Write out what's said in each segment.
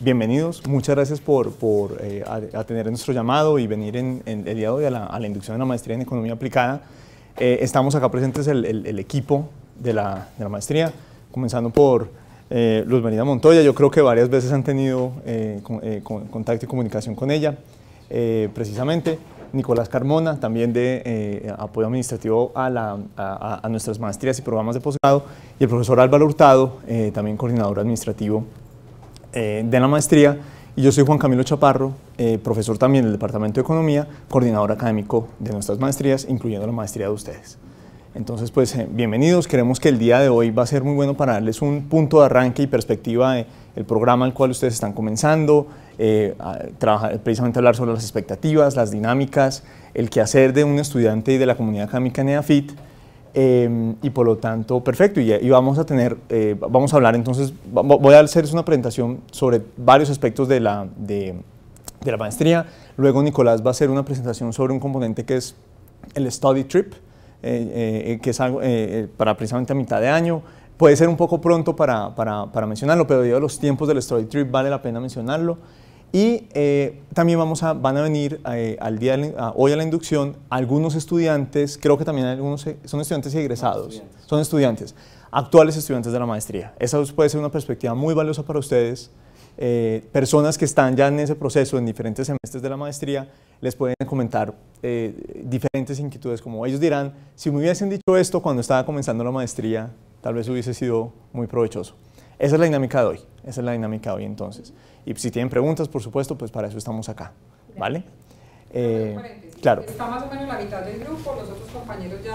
bienvenidos, muchas gracias por atender nuestro llamado y venir el día de hoy a la inducción de la maestría en Economía Aplicada. Estamos acá presentes el equipo de la maestría, comenzando por Luz Marina Montoya. Yo creo que varias veces han tenido contacto y comunicación con ella, precisamente. Nicolás Carmona, también de apoyo administrativo a nuestras maestrías y programas de posgrado, y el profesor Álvaro Hurtado, también coordinador administrativo de la maestría. Y yo soy Juan Camilo Chaparro, profesor también del Departamento de Economía, coordinador académico de nuestras maestrías, incluyendo la maestría de ustedes. Entonces, pues, bienvenidos. Queremos que el día de hoy va a ser muy bueno para darles un punto de arranque y perspectiva del programa al cual ustedes están comenzando, precisamente hablar sobre las expectativas, las dinámicas, el quehacer de un estudiante y de la comunidad académica en EAFIT, y por lo tanto, perfecto, y vamos a hablar entonces, voy a hacerles una presentación sobre varios aspectos de la maestría. Luego Nicolás va a hacer una presentación sobre un componente que es el Study Trip, que es algo para precisamente a mitad de año. Puede ser un poco pronto para mencionarlo, pero debido a los tiempos del Study Trip vale la pena mencionarlo. Y también van a venir hoy a la inducción algunos estudiantes, creo que también algunos son estudiantes y egresados, son estudiantes, actuales estudiantes de la maestría. Esa puede ser una perspectiva muy valiosa para ustedes. Personas que están ya en ese proceso en diferentes semestres de la maestría les pueden comentar diferentes inquietudes, como ellos dirán: si me hubiesen dicho esto cuando estaba comenzando la maestría, tal vez hubiese sido muy provechoso. Esa es la dinámica de hoy, entonces. Y si tienen preguntas, por supuesto, pues para eso estamos acá, ¿vale? Claro. Está más o menos la mitad del grupo, los otros compañeros ya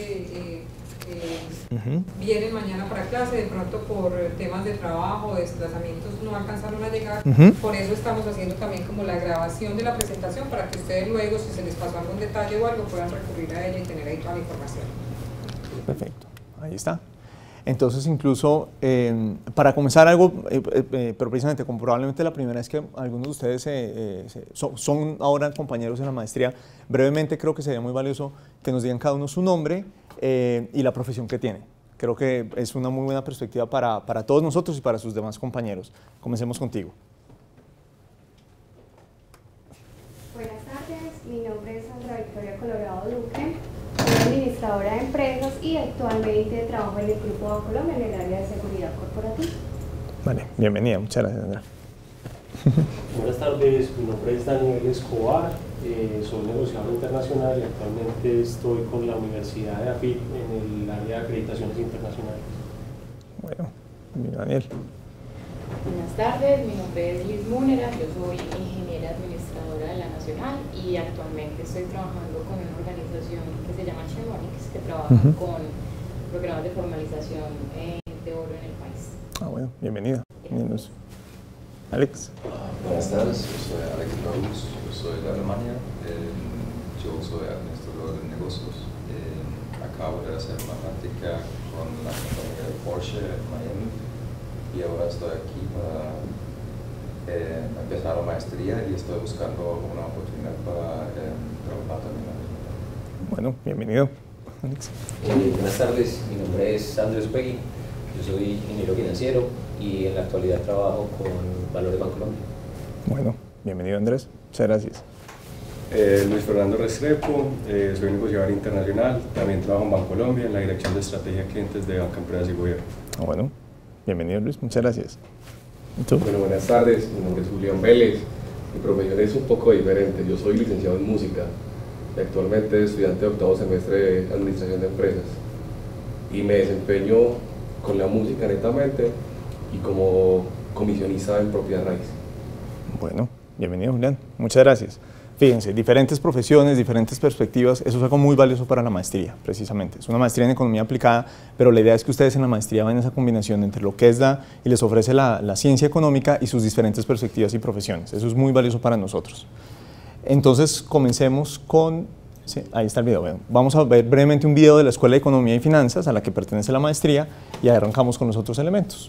vienen mañana para clase, de pronto por temas de trabajo, desplazamientos no alcanzaron a llegar, por eso estamos haciendo también como la grabación de la presentación para que ustedes luego, si se les pasó algún detalle o algo, puedan recurrir a ella y tener ahí toda la información. Perfecto, ahí está. Entonces, incluso para comenzar algo, pero precisamente como probablemente la primera vez que algunos de ustedes son ahora compañeros en la maestría, brevemente creo que sería muy valioso que nos digan cada uno su nombre y la profesión que tiene. Creo que es una muy buena perspectiva para todos nosotros y para sus demás compañeros. Comencemos contigo. Buenas tardes, mi nombre es Sandra Victoria Colorado Duque. Soy administradora de empresas y actualmente trabajo en el Grupo Bancolombia en el área de seguridad corporativa. Vale, bienvenida, muchas gracias, Sandra. Buenas tardes, mi nombre es Daniel Escobar, soy negociador internacional y actualmente estoy con la Universidad de AFIT en el área de acreditaciones internacionales. Bueno, Daniel. Buenas tardes, mi nombre es Liz Múnera, yo soy ingeniera administradora de la Nacional y actualmente estoy trabajando con una organización que se llama Chemonix, que trabaja con programas de formalización de oro en el país. Bueno, bienvenida. Alex. Buenas tardes, yo soy Alex Rose, yo soy de Alemania, yo soy administrador de negocios. Acabo de hacer una práctica con la compañía de Porsche en Miami y ahora estoy aquí para empezar la maestría y estoy buscando una oportunidad para trabajar también. Bueno, bienvenido. Alex. Buenas tardes, mi nombre es Andrés Pegui, yo soy ingeniero financiero y en la actualidad trabajo con Valores Bancolombia. Bueno, bienvenido Andrés, muchas gracias. Luis Fernando Restrepo, soy negociador internacional, también trabajo en Bancolombia en la Dirección de Estrategia de Clientes de Banca, Empresas y Gobierno. Bueno, bienvenido Luis, muchas gracias. ¿Y tú? Bueno, buenas tardes, mi nombre es Julián Vélez, mi profesión es un poco diferente, yo soy licenciado en música y actualmente estudiante de octavo semestre de Administración de Empresas y me desempeño con la música netamente y como comisionista en propiedad raíz. Bueno, bienvenido Julián, muchas gracias. Fíjense, diferentes profesiones, diferentes perspectivas, eso es algo muy valioso para la maestría, precisamente. Es una maestría en economía aplicada, pero la idea es que ustedes en la maestría ven esa combinación entre lo que es y les ofrece la ciencia económica y sus diferentes perspectivas y profesiones. Eso es muy valioso para nosotros. Entonces, comencemos con... Sí, ahí está el video. Bueno, vamos a ver brevemente un video de la Escuela de Economía y Finanzas a la que pertenece la maestría y ahí arrancamos con los otros elementos.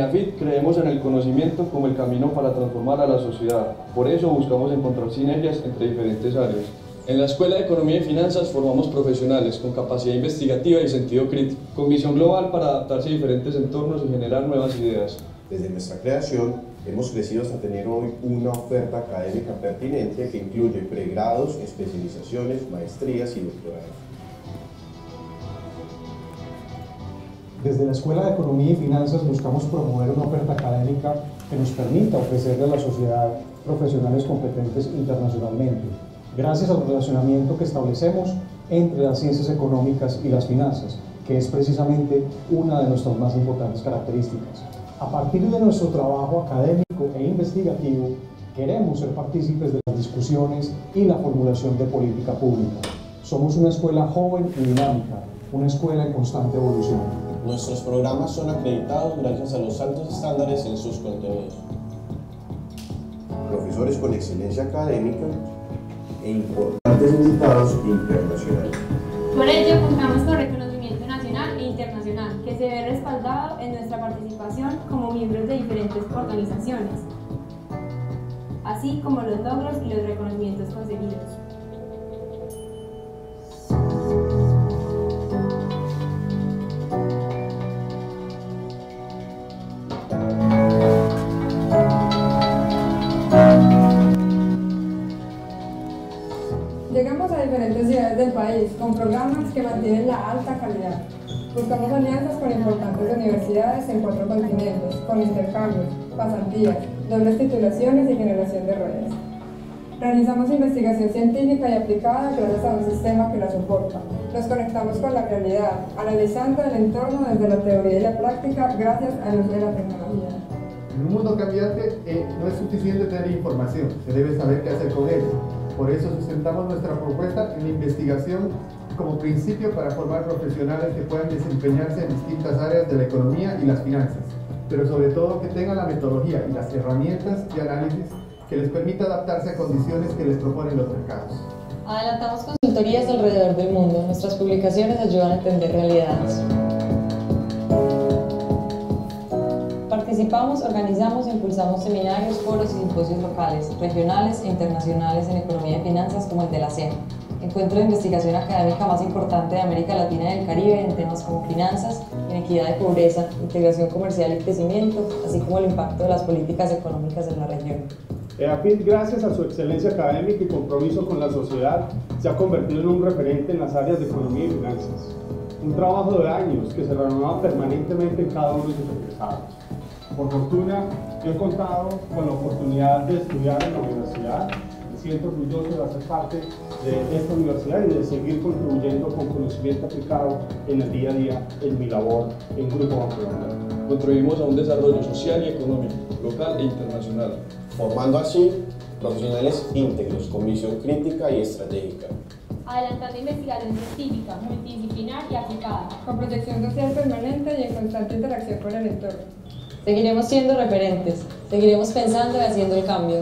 AFIT creemos en el conocimiento como el camino para transformar a la sociedad. Por eso buscamos encontrar sinergias entre diferentes áreas. En la Escuela de Economía y Finanzas formamos profesionales con capacidad investigativa y sentido crítico, con visión global para adaptarse a diferentes entornos y generar nuevas ideas. Desde nuestra creación hemos crecido hasta tener hoy una oferta académica pertinente que incluye pregrados, especializaciones, maestrías y doctorados. Desde la Escuela de Economía y Finanzas buscamos promover una oferta académica que nos permita ofrecerle a la sociedad profesionales competentes internacionalmente, gracias al relacionamiento que establecemos entre las ciencias económicas y las finanzas, que es precisamente una de nuestras más importantes características. A partir de nuestro trabajo académico e investigativo, queremos ser partícipes de las discusiones y la formulación de política pública. Somos una escuela joven y dinámica, una escuela en constante evolución. Nuestros programas son acreditados gracias a los altos estándares en sus contenidos. Profesores con excelencia académica e importantes invitados internacionales. Por ello, contamos con reconocimiento nacional e internacional, que se ve respaldado en nuestra participación como miembros de diferentes organizaciones, así como los logros y los reconocimientos conseguidos. Llegamos a diferentes ciudades del país con programas que mantienen la alta calidad. Buscamos alianzas con importantes universidades en 4 continentes, con intercambios, pasantías, dobles titulaciones y generación de redes. Realizamos investigación científica y aplicada gracias a un sistema que la soporta. Nos conectamos con la realidad, analizando el entorno desde la teoría y la práctica gracias al uso de la tecnología. En un mundo cambiante no es suficiente tener información, se debe saber qué hacer con ella. Por eso sustentamos nuestra propuesta en la investigación como principio para formar profesionales que puedan desempeñarse en distintas áreas de la economía y las finanzas, pero sobre todo que tengan la metodología y las herramientas de análisis que les permita adaptarse a condiciones que les proponen los mercados. Adelantamos consultorías alrededor del mundo. Nuestras publicaciones ayudan a entender realidades. Participamos, organizamos e impulsamos seminarios, foros y simposios locales, regionales e internacionales en economía y finanzas como el de la CEN, encuentro de investigación académica más importante de América Latina y del Caribe en temas como finanzas, inequidad de pobreza, integración comercial y crecimiento, así como el impacto de las políticas económicas en la región. EAFIT, gracias a su excelencia académica y compromiso con la sociedad, se ha convertido en un referente en las áreas de economía y finanzas. Un trabajo de años que se renueva permanentemente en cada uno de sus egresados. Por fortuna, yo he contado con la oportunidad de estudiar en la universidad. Me siento orgulloso de hacer parte de esta universidad y de seguir contribuyendo con conocimiento aplicado en el día a día en mi labor en Grupo Bancolombia. Contribuimos a un desarrollo social y económico, local e internacional, formando así profesionales íntegros con visión crítica y estratégica. Adelantando investigación científica, multidisciplinar y aplicada, con proyección social permanente y en constante interacción con el entorno. Seguiremos siendo referentes, seguiremos pensando y haciendo el cambio.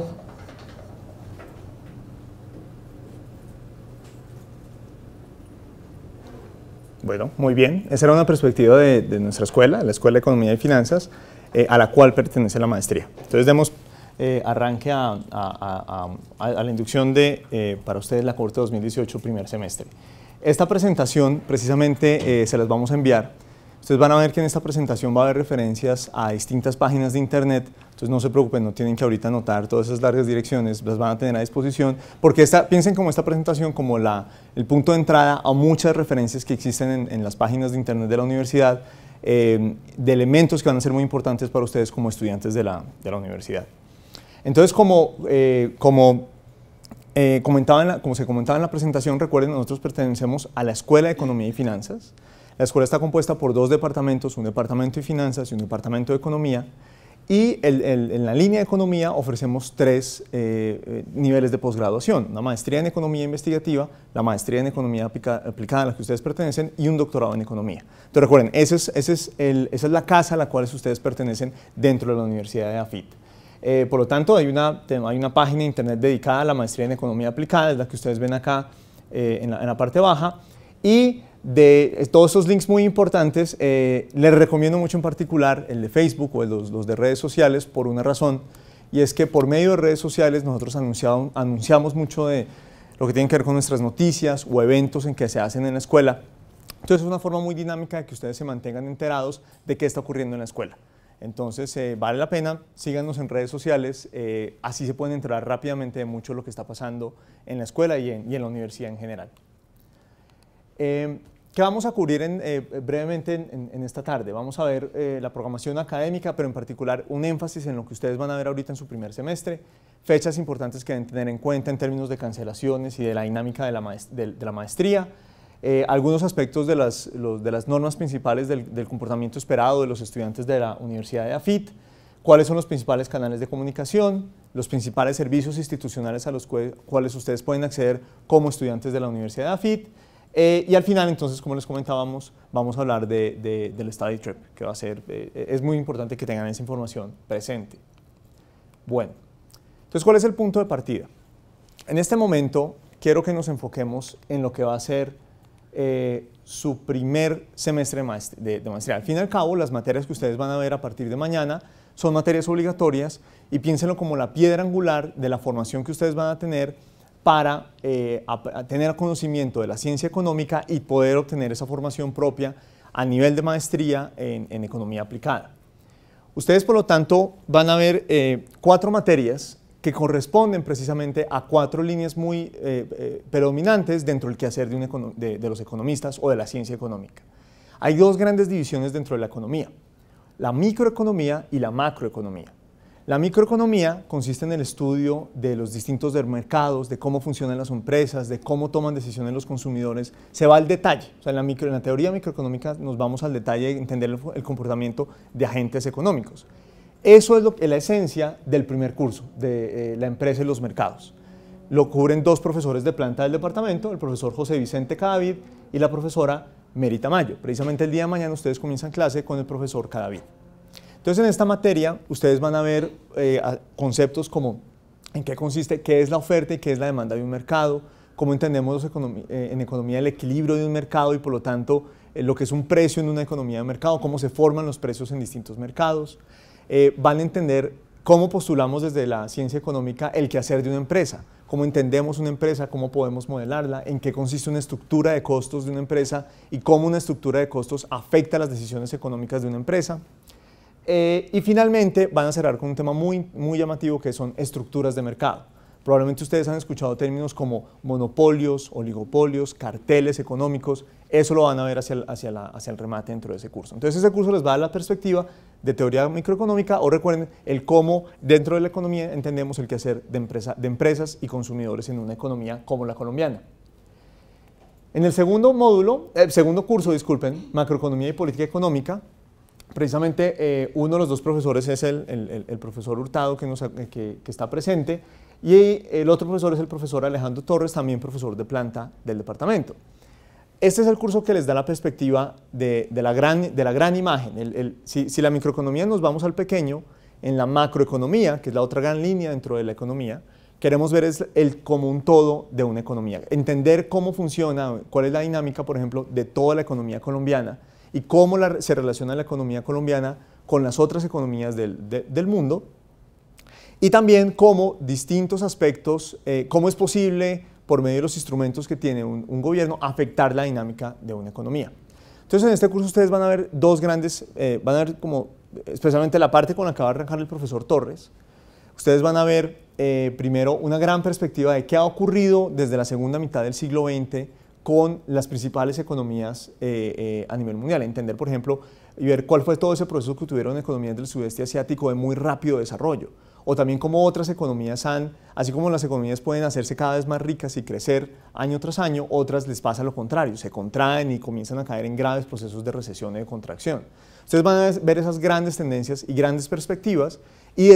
Bueno, muy bien. Esa era una perspectiva de nuestra escuela, la Escuela de Economía y Finanzas, a la cual pertenece la maestría. Entonces demos arranque a la inducción de, para ustedes, la cohorte 2018, primer semestre. Esta presentación, precisamente, se las vamos a enviar. Ustedes van a ver que en esta presentación va a haber referencias a distintas páginas de internet, entonces no se preocupen, no tienen que ahorita anotar todas esas largas direcciones, las van a tener a disposición, porque piensen como esta presentación como el punto de entrada a muchas referencias que existen en las páginas de internet de la universidad, de elementos que van a ser muy importantes para ustedes como estudiantes de la universidad. Entonces, como se comentaba en la presentación, recuerden, nosotros pertenecemos a la Escuela de Economía y Finanzas. La escuela está compuesta por 2 departamentos, un departamento de finanzas y un departamento de economía, y en la línea de economía ofrecemos 3 niveles de posgraduación: una maestría en economía investigativa, la maestría en economía aplicada a la que ustedes pertenecen y un doctorado en economía. Entonces recuerden, esa es la casa a la cual ustedes pertenecen dentro de la Universidad de AFIT. Por lo tanto, hay una página de internet dedicada a la maestría en economía aplicada, es la que ustedes ven acá en la parte baja, y De todos estos links muy importantes, les recomiendo mucho en particular el de Facebook o los de redes sociales por una razón, y es que por medio de redes sociales nosotros anunciamos mucho de lo que tiene que ver con nuestras noticias o eventos en que se hacen en la escuela. Entonces es una forma muy dinámica de que ustedes se mantengan enterados de qué está ocurriendo en la escuela. Entonces vale la pena, síganos en redes sociales, así se pueden enterar rápidamente de mucho de lo que está pasando en la escuela y en la universidad en general. ¿Qué vamos a cubrir brevemente en esta tarde? Vamos a ver la programación académica, pero en particular un énfasis en lo que ustedes van a ver ahorita en su primer semestre, fechas importantes que deben tener en cuenta en términos de cancelaciones y de la dinámica de la maestría, algunos aspectos de las normas principales del comportamiento esperado de los estudiantes de la Universidad de AFIT, cuáles son los principales canales de comunicación, los principales servicios institucionales a los cuales ustedes pueden acceder como estudiantes de la Universidad de AFIT, y al final, entonces, como les comentábamos, vamos a hablar del study trip, que va a ser, es muy importante que tengan esa información presente. Bueno, entonces, ¿cuál es el punto de partida? En este momento, quiero que nos enfoquemos en lo que va a ser su primer semestre de maestría. Al fin y al cabo, las materias que ustedes van a ver a partir de mañana son materias obligatorias y piénsenlo como la piedra angular de la formación que ustedes van a tener para tener conocimiento de la ciencia económica y poder obtener esa formación propia a nivel de maestría en economía aplicada. Ustedes, por lo tanto, van a ver 4 materias que corresponden precisamente a 4 líneas muy predominantes dentro del quehacer de los economistas o de la ciencia económica. Hay 2 grandes divisiones dentro de la economía, la microeconomía y la macroeconomía. La microeconomía consiste en el estudio de los distintos mercados, de cómo funcionan las empresas, de cómo toman decisiones los consumidores. Se va al detalle. O sea, en la teoría microeconómica nos vamos al detalle de entender el comportamiento de agentes económicos. Eso es la esencia del primer curso de la empresa y los mercados. Lo cubren 2 profesores de planta del departamento, el profesor José Vicente Cadavid y la profesora Mary Tamayo. Precisamente el día de mañana ustedes comienzan clase con el profesor Cadavid. Entonces, en esta materia, ustedes van a ver conceptos como en qué consiste, qué es la oferta y qué es la demanda de un mercado, cómo entendemos en economía el equilibrio de un mercado y, por lo tanto, lo que es un precio en una economía de mercado, cómo se forman los precios en distintos mercados. Van a entender cómo postulamos desde la ciencia económica el quehacer de una empresa, cómo entendemos una empresa, cómo podemos modelarla, en qué consiste una estructura de costos de una empresa y cómo una estructura de costos afecta las decisiones económicas de una empresa. Y finalmente van a cerrar con un tema muy llamativo que son estructuras de mercado. Probablemente ustedes han escuchado términos como monopolios, oligopolios, carteles económicos. Eso lo van a ver hacia el remate dentro de ese curso. Entonces ese curso les va a dar la perspectiva de teoría microeconómica o recuerden el cómo dentro de la economía entendemos el quehacer de empresas y consumidores en una economía como la colombiana. En el segundo curso, macroeconomía y política económica, precisamente uno de los 2 profesores es el profesor Hurtado que está presente y el otro profesor es el profesor Alejandro Torres, también profesor de planta del departamento. Este es el curso que les da la perspectiva de la gran imagen. Si la microeconomía nos vamos al pequeño, en la macroeconomía, que es la otra gran línea dentro de la economía, queremos ver el común todo de una economía, entender cómo funciona, cuál es la dinámica, por ejemplo, de toda la economía colombiana, y cómo se relaciona la economía colombiana con las otras economías del mundo, y también cómo distintos aspectos, cómo es posible, por medio de los instrumentos que tiene un gobierno, afectar la dinámica de una economía. Entonces, en este curso ustedes van a ver 2 grandes, van a ver como, especialmente la parte con la que va a arrancar el profesor Torres, ustedes van a ver primero una gran perspectiva de qué ha ocurrido desde la segunda mitad del siglo XX con las principales economías a nivel mundial. Entender, por ejemplo, y ver cuál fue todo ese proceso que tuvieron economías del sudeste asiático de muy rápido desarrollo. O también cómo otras economías así como las economías pueden hacerse cada vez más ricas y crecer año tras año, otras les pasa lo contrario, se contraen y comienzan a caer en graves procesos de recesión y de contracción. Ustedes van a ver esas grandes tendencias y grandes perspectivas y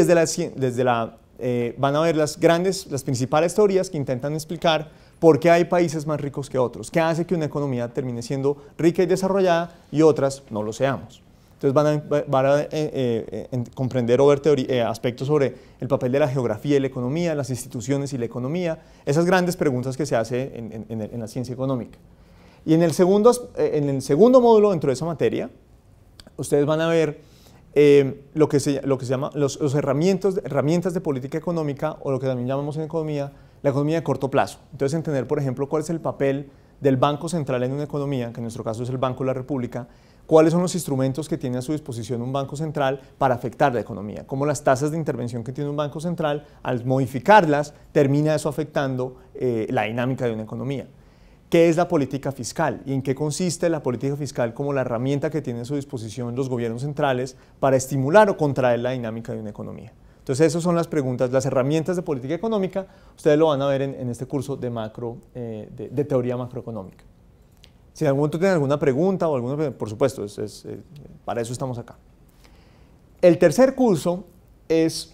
van a ver las principales teorías que intentan explicar por qué hay países más ricos que otros, qué hace que una economía termine siendo rica y desarrollada y otras no lo seamos. Entonces van a comprender o ver aspectos sobre el papel de la geografía y la economía, las instituciones y la economía, esas grandes preguntas que se hacen en la ciencia económica. Y en el segundo módulo dentro de esa materia, ustedes van a ver lo que se llama los herramientas de política económica, o lo que también llamamos en economía la economía de corto plazo. Entonces, entender, por ejemplo, cuál es el papel del Banco Central en una economía, que en nuestro caso es el Banco de la República, cuáles son los instrumentos que tiene a su disposición un Banco Central para afectar la economía, cómo las tasas de intervención que tiene un Banco Central, al modificarlas, termina eso afectando la dinámica de una economía. ¿Qué es la política fiscal y en qué consiste la política fiscal como la herramienta que tienen a su disposición los gobiernos centrales para estimular o contraer la dinámica de una economía? Entonces, esas son las preguntas, las herramientas de política económica. Ustedes lo van a ver en este curso de teoría macroeconómica. Si en algún momento tienen alguna pregunta o alguna, por supuesto, para eso estamos acá. El tercer curso es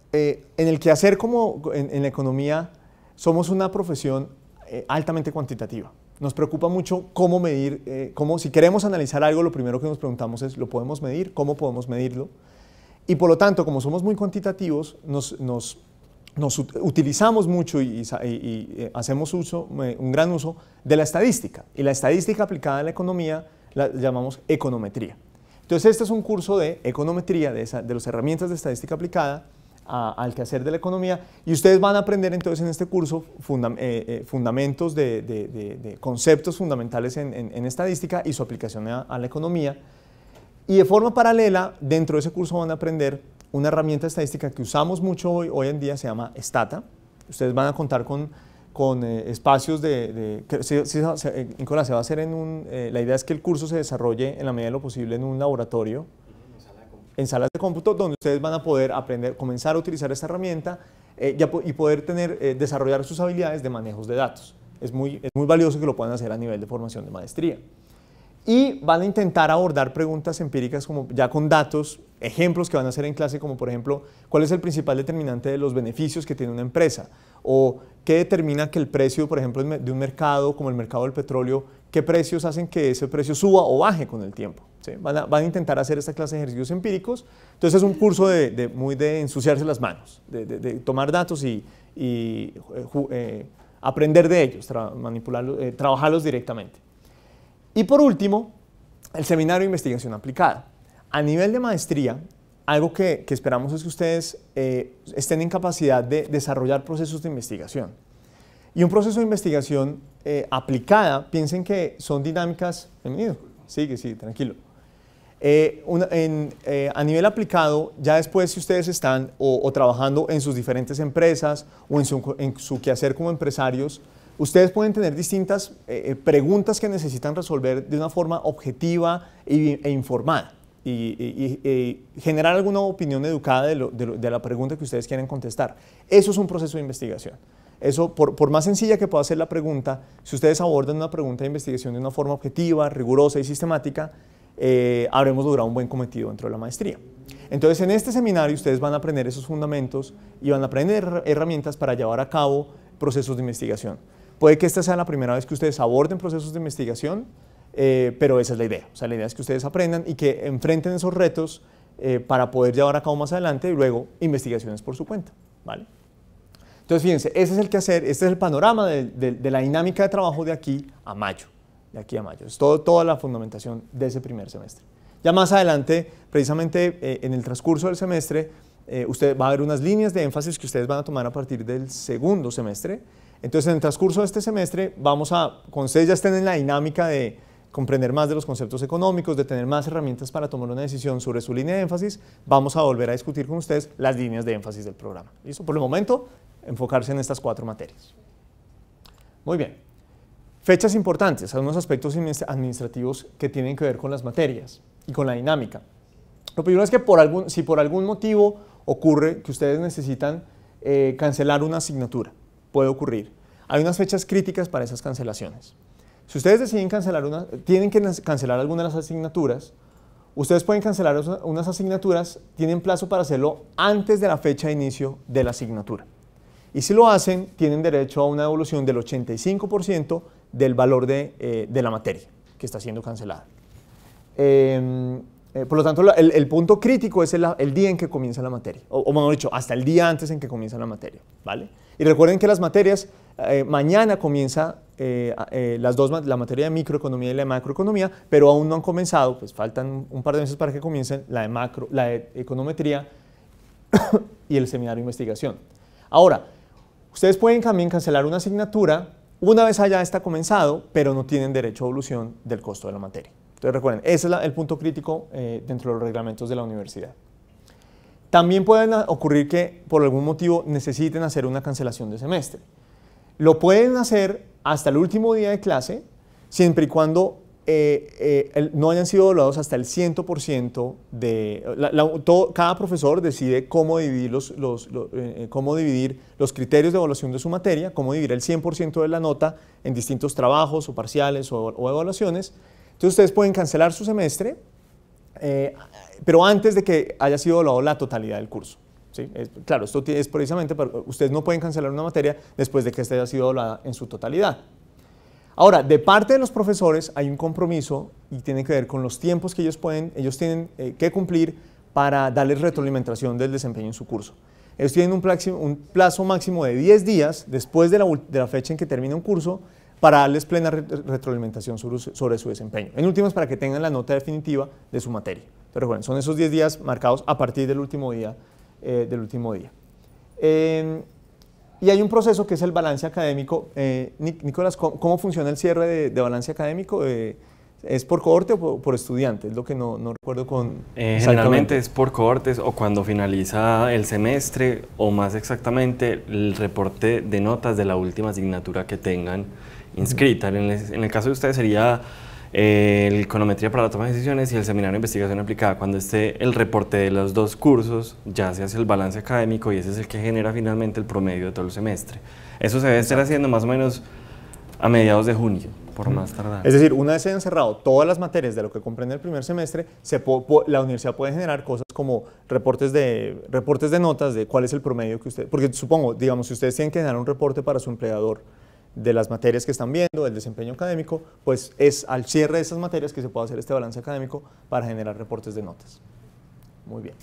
en el quehacer en la economía. Somos una profesión altamente cuantitativa. Nos preocupa mucho cómo medir, si queremos analizar algo, lo primero que nos preguntamos es, ¿lo podemos medir? ¿Cómo podemos medirlo? Y por lo tanto, como somos muy cuantitativos, nos utilizamos mucho y hacemos un gran uso de la estadística. Y la estadística aplicada a la economía la llamamos econometría. Entonces, este es un curso de econometría, de las herramientas de estadística aplicada al quehacer de la economía. Y ustedes van a aprender entonces en este curso fundamentos de conceptos fundamentales en estadística y su aplicación a la economía. Y de forma paralela, dentro de ese curso van a aprender una herramienta estadística que usamos mucho hoy en día, se llama Stata. Ustedes van a contar con espacios Nicolás, se va a hacer la idea es que el curso se desarrolle en la medida de lo posible en un laboratorio, en salas de cómputo, donde ustedes van a poder comenzar a utilizar esta herramienta y poder desarrollar sus habilidades de manejos de datos. Es muy valioso que lo puedan hacer a nivel de formación de maestría. Y van a intentar abordar preguntas empíricas como ya con datos, ejemplos que van a hacer en clase, como por ejemplo, ¿cuál es el principal determinante de los beneficios que tiene una empresa? O ¿qué determina que el precio, por ejemplo, de un mercado como el mercado del petróleo, qué precios hacen que ese precio suba o baje con el tiempo? ¿Sí? Van a intentar hacer esta clase de ejercicios empíricos. Entonces es un curso muy de ensuciarse las manos, de tomar datos y aprender de ellos, manipularlos, trabajarlos directamente. Y por último, el seminario de investigación aplicada. A nivel de maestría, algo que esperamos es que ustedes estén en capacidad de desarrollar procesos de investigación. Y un proceso de investigación aplicada, piensen que son dinámicas. Bienvenido. Sigue, tranquilo. A nivel aplicado, ya después si ustedes están o trabajando en sus diferentes empresas o en su quehacer como empresarios, ustedes pueden tener distintas preguntas que necesitan resolver de una forma objetiva e informada y generar alguna opinión educada de la pregunta que ustedes quieren contestar. Eso es un proceso de investigación. Eso, por más sencilla que pueda ser la pregunta, si ustedes abordan una pregunta de investigación de una forma objetiva, rigurosa y sistemática, habremos logrado un buen cometido dentro de la maestría. Entonces, en este seminario ustedes van a aprender esos fundamentos y van a aprender herramientas para llevar a cabo procesos de investigación. Puede que esta sea la primera vez que ustedes aborden procesos de investigación, pero esa es la idea. O sea, la idea es que ustedes aprendan y que enfrenten esos retos para poder llevar a cabo más adelante y luego investigaciones por su cuenta, ¿vale? Entonces, fíjense, ese es el quehacer, este es el panorama de la dinámica de trabajo de aquí a mayo. De aquí a mayo. Es toda la fundamentación de ese primer semestre. Ya más adelante, precisamente en el transcurso del semestre, usted va a haber unas líneas de énfasis que ustedes van a tomar a partir del segundo semestre. Entonces, en el transcurso de este semestre, cuando ustedes ya estén en la dinámica de comprender más de los conceptos económicos, de tener más herramientas para tomar una decisión sobre su línea de énfasis, vamos a volver a discutir con ustedes las líneas de énfasis del programa. ¿Listo? Por el momento, enfocarse en estas 4 materias. Muy bien. Fechas importantes, algunos aspectos administrativos que tienen que ver con las materias y con la dinámica. Lo primero es que si por algún motivo ocurre que ustedes necesitan cancelar una asignatura, puede ocurrir. Hay unas fechas críticas para esas cancelaciones. Si ustedes deciden tienen que cancelar alguna de las asignaturas, ustedes pueden cancelar unas asignaturas, tienen plazo para hacerlo antes de la fecha de inicio de la asignatura. Y si lo hacen, tienen derecho a una devolución del 85% del valor de la materia que está siendo cancelada. Por lo tanto, el punto crítico es el día en que comienza la materia, o mejor dicho, hasta el día antes en que comienza la materia, ¿vale? Y recuerden que las materias, mañana comienza la materia de microeconomía y la de macroeconomía, pero aún no han comenzado, pues faltan un par de meses para que comiencen la de econometría y el seminario de investigación. Ahora, ustedes pueden también cancelar una asignatura una vez haya esta comenzado, pero no tienen derecho a evolución del costo de la materia. Entonces recuerden, ese es el punto crítico dentro de los reglamentos de la universidad. También pueden ocurrir que por algún motivo necesiten hacer una cancelación de semestre. Lo pueden hacer hasta el último día de clase, siempre y cuando no hayan sido evaluados hasta el 100% cada profesor decide cómo dividir los criterios de evaluación de su materia, cómo dividir el 100% de la nota en distintos trabajos o parciales o evaluaciones. Entonces ustedes pueden cancelar su semestre, pero antes de que haya sido evaluado la totalidad del curso. ¿Sí? Claro, esto es precisamente ustedes no pueden cancelar una materia después de que esta haya sido evaluada en su totalidad. Ahora, de parte de los profesores hay un compromiso y tiene que ver con los tiempos que ellos tienen que cumplir para darles retroalimentación del desempeño en su curso. Ellos tienen un plazo máximo de 10 días después de la fecha en que termina un curso para darles plena retroalimentación sobre su desempeño. En últimas, para que tengan la nota definitiva de su materia. Pero recuerden, son esos 10 días marcados a partir del último día. Y hay un proceso que es el balance académico. Nicolás, ¿cómo funciona el cierre de balance académico? ¿Es por cohorte o por estudiante? Es lo que no recuerdo con... Generalmente es por cohortes o cuando finaliza el semestre o más exactamente el reporte de notas de la última asignatura que tengan inscrita. En el caso de ustedes sería el econometría para la toma de decisiones y el seminario de investigación aplicada. Cuando esté el reporte de los dos cursos, ya se hace el balance académico y ese es el que genera finalmente el promedio de todo el semestre. Eso se debe estar haciendo más o menos a mediados de junio, por más tardar. Es decir, una vez se hayan cerrado todas las materias de lo que comprende el primer semestre, la universidad puede generar cosas como reportes de notas de cuál es el promedio que usted... Porque supongo, digamos, si ustedes tienen que generar un reporte para su empleador de las materias que están viendo, del desempeño académico, pues es al cierre de esas materias que se puede hacer este balance académico para generar reportes de notas. Muy bien.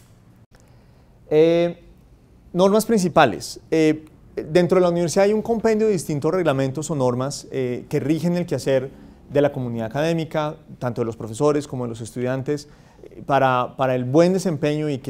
Normas principales. Dentro de la universidad hay un compendio de distintos reglamentos o normas que rigen el quehacer de la comunidad académica, tanto de los profesores como de los estudiantes, para el buen desempeño y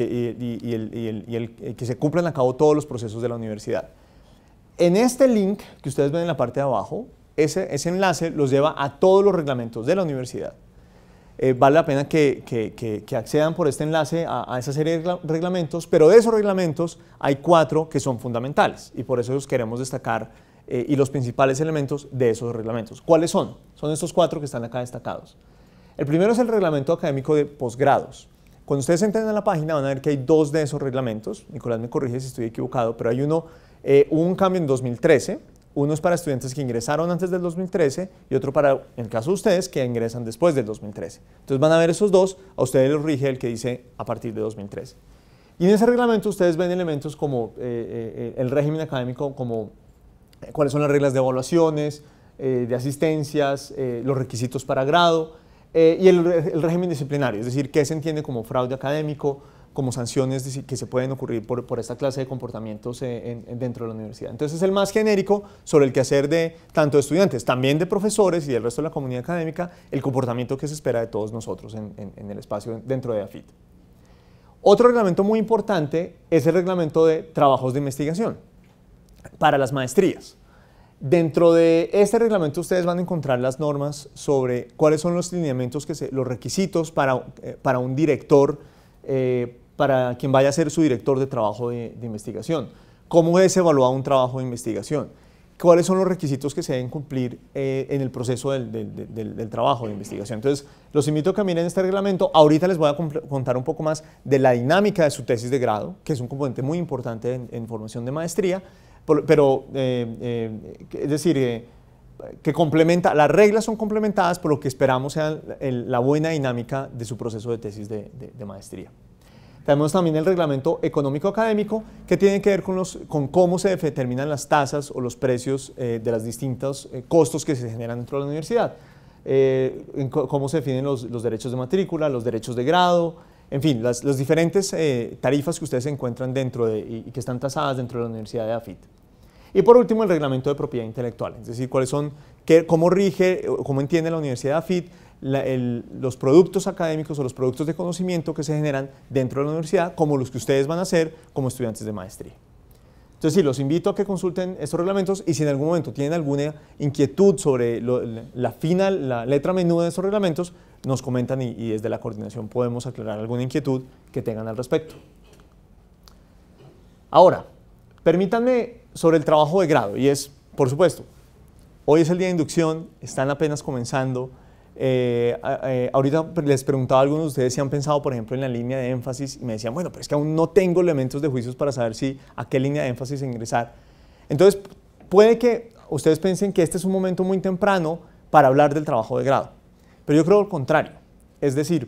que se cumplan a cabo todos los procesos de la universidad. En este link que ustedes ven en la parte de abajo, ese enlace los lleva a todos los reglamentos de la universidad. Vale la pena que accedan por este enlace a esa serie de reglamentos, pero de esos reglamentos hay 4 que son fundamentales y por eso los queremos destacar y los principales elementos de esos reglamentos. ¿Cuáles son? Son estos 4 que están acá destacados. El primero es el reglamento académico de posgrados. Cuando ustedes entren a la página van a ver que hay 2 de esos reglamentos. Nicolás me corrige si estoy equivocado, pero hay hubo un cambio en 2013. Uno es para estudiantes que ingresaron antes del 2013 y otro para, en el caso de ustedes, que ingresan después del 2013. Entonces van a ver esos 2, a ustedes les rige el que dice a partir de 2013. Y en ese reglamento ustedes ven elementos como el régimen académico, como cuáles son las reglas de evaluaciones, de asistencias, los requisitos para grado y el régimen disciplinario, es decir, qué se entiende como fraude académico, como sanciones que se pueden ocurrir por esta clase de comportamientos dentro de la universidad. Entonces es el más genérico sobre el quehacer de tanto de estudiantes, también de profesores y del resto de la comunidad académica, el comportamiento que se espera de todos nosotros en el espacio dentro de AFIT. Otro reglamento muy importante es el reglamento de trabajos de investigación para las maestrías. Dentro de este reglamento ustedes van a encontrar las normas sobre cuáles son los lineamientos, los requisitos para un director, para quien vaya a ser su director de trabajo de investigación. ¿Cómo es evaluado un trabajo de investigación? ¿Cuáles son los requisitos que se deben cumplir en el proceso del trabajo de investigación? Entonces, los invito a que miren este reglamento. Ahorita les voy a contar un poco más de la dinámica de su tesis de grado, que es un componente muy importante en formación de maestría, pero es decir, que complementa, las reglas son complementadas por lo que esperamos sea la buena dinámica de su proceso de tesis de maestría. Tenemos también el reglamento económico académico que tiene que ver con cómo se determinan las tasas o los precios de los distintos costos que se generan dentro de la universidad, cómo se definen los derechos de matrícula, los derechos de grado, en fin, las diferentes tarifas que ustedes encuentran dentro y que están tasadas dentro de la Universidad de AFIT. Y por último, el reglamento de propiedad intelectual, es decir, cómo rige, cómo entiende la Universidad de AFIT los productos académicos o los productos de conocimiento que se generan dentro de la universidad, como los que ustedes van a hacer como estudiantes de maestría. Entonces, sí, los invito a que consulten estos reglamentos y si en algún momento tienen alguna inquietud sobre la letra menuda de estos reglamentos, nos comentan y desde la coordinación podemos aclarar alguna inquietud que tengan al respecto. Ahora, permítanme sobre el trabajo de grado, y es, por supuesto, hoy es el día de inducción, están apenas comenzando. Ahorita les preguntaba a algunos de ustedes si han pensado, por ejemplo, en la línea de énfasis y me decían, bueno, pero es que aún no tengo elementos de juicios para saber a qué línea de énfasis ingresar. Entonces, puede que ustedes piensen que este es un momento muy temprano para hablar del trabajo de grado, pero yo creo lo contrario. Es decir,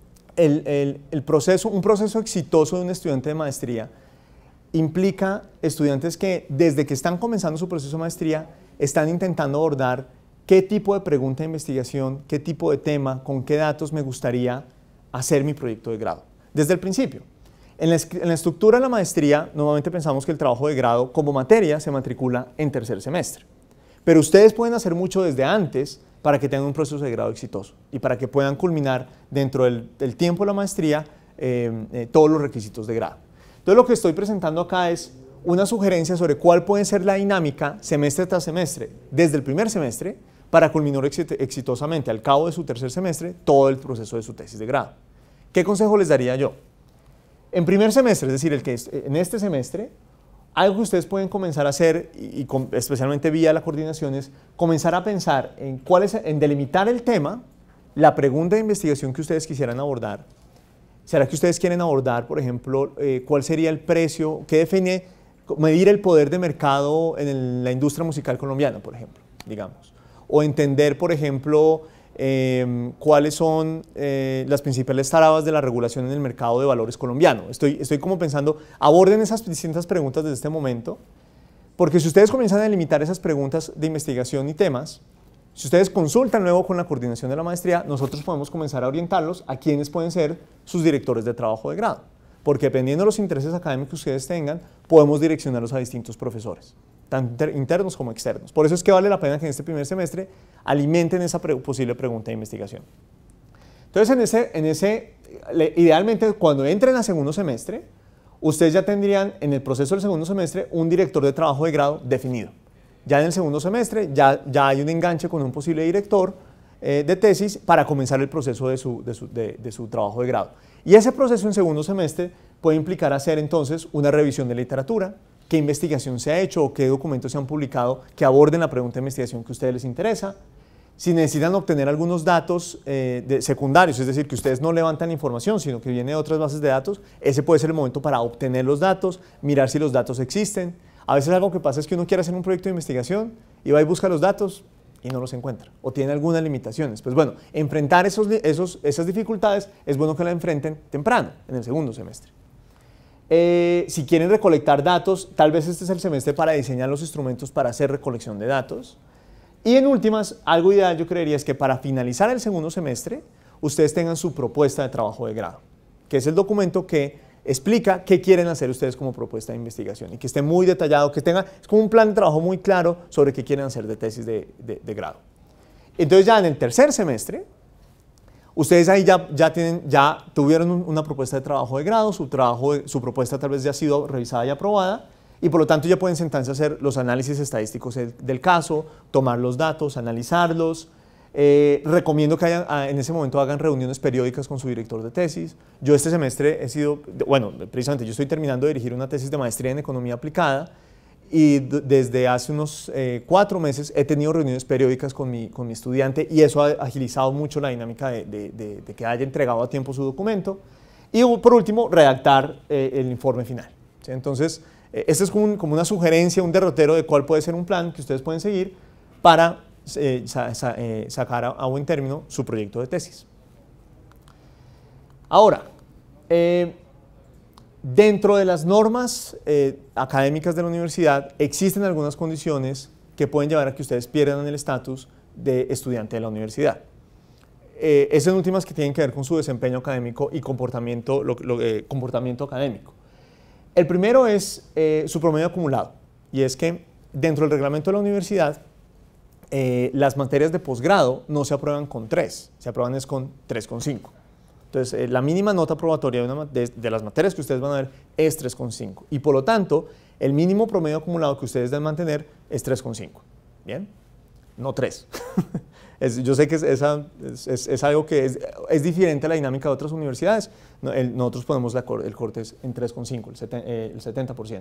un proceso exitoso de un estudiante de maestría implica estudiantes que desde que están comenzando su proceso de maestría están intentando abordar qué tipo de pregunta de investigación, qué tipo de tema, con qué datos me gustaría hacer mi proyecto de grado. Desde el principio. En la estructura de la maestría, normalmente pensamos que el trabajo de grado como materia se matricula en tercer semestre. Pero ustedes pueden hacer mucho desde antes para que tengan un proceso de grado exitoso y para que puedan culminar dentro del tiempo de la maestría todos los requisitos de grado. Entonces, lo que estoy presentando acá es una sugerencia sobre cuál puede ser la dinámica semestre tras semestre, desde el primer semestre, para culminar exitosamente al cabo de su tercer semestre todo el proceso de su tesis de grado. ¿Qué consejo les daría yo? En primer semestre, es decir, en este semestre, algo que ustedes pueden comenzar a hacer, especialmente vía la coordinación, es comenzar a pensar en delimitar el tema, la pregunta de investigación que ustedes quisieran abordar. ¿Será que ustedes quieren abordar, por ejemplo, cuál sería el precio, qué define, medir el poder de mercado en la industria musical colombiana, por ejemplo, digamos? O entender, por ejemplo, cuáles son las principales trabas de la regulación en el mercado de valores colombiano. Estoy como pensando, aborden esas distintas preguntas desde este momento, porque si ustedes comienzan a delimitar esas preguntas de investigación y temas, si ustedes consultan luego con la coordinación de la maestría, nosotros podemos comenzar a orientarlos a quiénes pueden ser sus directores de trabajo de grado, porque dependiendo de los intereses académicos que ustedes tengan, podemos direccionarlos a distintos profesores, tanto internos como externos. Por eso es que vale la pena que en este primer semestre alimenten esa posible pregunta de investigación. Entonces, idealmente, cuando entren a segundo semestre, ustedes ya tendrían en el proceso del segundo semestre un director de trabajo de grado definido. Ya en el segundo semestre ya hay un enganche con un posible director de tesis para comenzar el proceso de su trabajo de grado. Y ese proceso en segundo semestre puede implicar hacer entonces una revisión de literatura, qué investigación se ha hecho o qué documentos se han publicado que aborden la pregunta de investigación que a ustedes les interesa. Si necesitan obtener algunos datos secundarios, es decir, que ustedes no levantan información, sino que viene de otras bases de datos, ese puede ser el momento para obtener los datos, mirar si los datos existen. A veces algo que pasa es que uno quiere hacer un proyecto de investigación y va y busca los datos y no los encuentra, o tiene algunas limitaciones. Pues bueno, enfrentar esas dificultades es bueno que la enfrenten temprano, en el segundo semestre. Si quieren recolectar datos, tal vez este es el semestre para diseñar los instrumentos para hacer recolección de datos. Y en últimas, algo ideal yo creería es que para finalizar el segundo semestre, ustedes tengan su propuesta de trabajo de grado, que es el documento que explica qué quieren hacer ustedes como propuesta de investigación y que esté muy detallado, es como un plan de trabajo muy claro sobre qué quieren hacer de tesis de grado. Entonces ya en el tercer semestre, ustedes ahí ya tuvieron una propuesta de trabajo de grado, su propuesta tal vez ya ha sido revisada y aprobada, y por lo tanto ya pueden sentarse a hacer los análisis estadísticos del caso, tomar los datos, analizarlos. Recomiendo que en ese momento hagan reuniones periódicas con su director de tesis. Yo este semestre precisamente yo estoy terminando de dirigir una tesis de maestría en economía aplicada y desde hace unos 4 meses he tenido reuniones periódicas con mi estudiante y eso ha agilizado mucho la dinámica de que haya entregado a tiempo su documento. Y por último, redactar el informe final. ¿Sí? Entonces, este es como una sugerencia, un derrotero de cuál puede ser un plan que ustedes pueden seguir para sacar a buen término su proyecto de tesis. Ahora, dentro de las normas académicas de la universidad existen algunas condiciones que pueden llevar a que ustedes pierdan el estatus de estudiante de la universidad. Esas últimas que tienen que ver con su desempeño académico y comportamiento académico. El primero es su promedio acumulado, y es que dentro del reglamento de la universidad, las materias de posgrado no se aprueban con 3, se aprueban es con 3,5. Entonces, la mínima nota probatoria de las materias que ustedes van a ver es 3,5. Y por lo tanto, el mínimo promedio acumulado que ustedes deben mantener es 3,5. ¿Bien? No 3. Yo sé que es algo que es diferente a la dinámica de otras universidades. Nosotros ponemos el corte en 3,5, el 70%.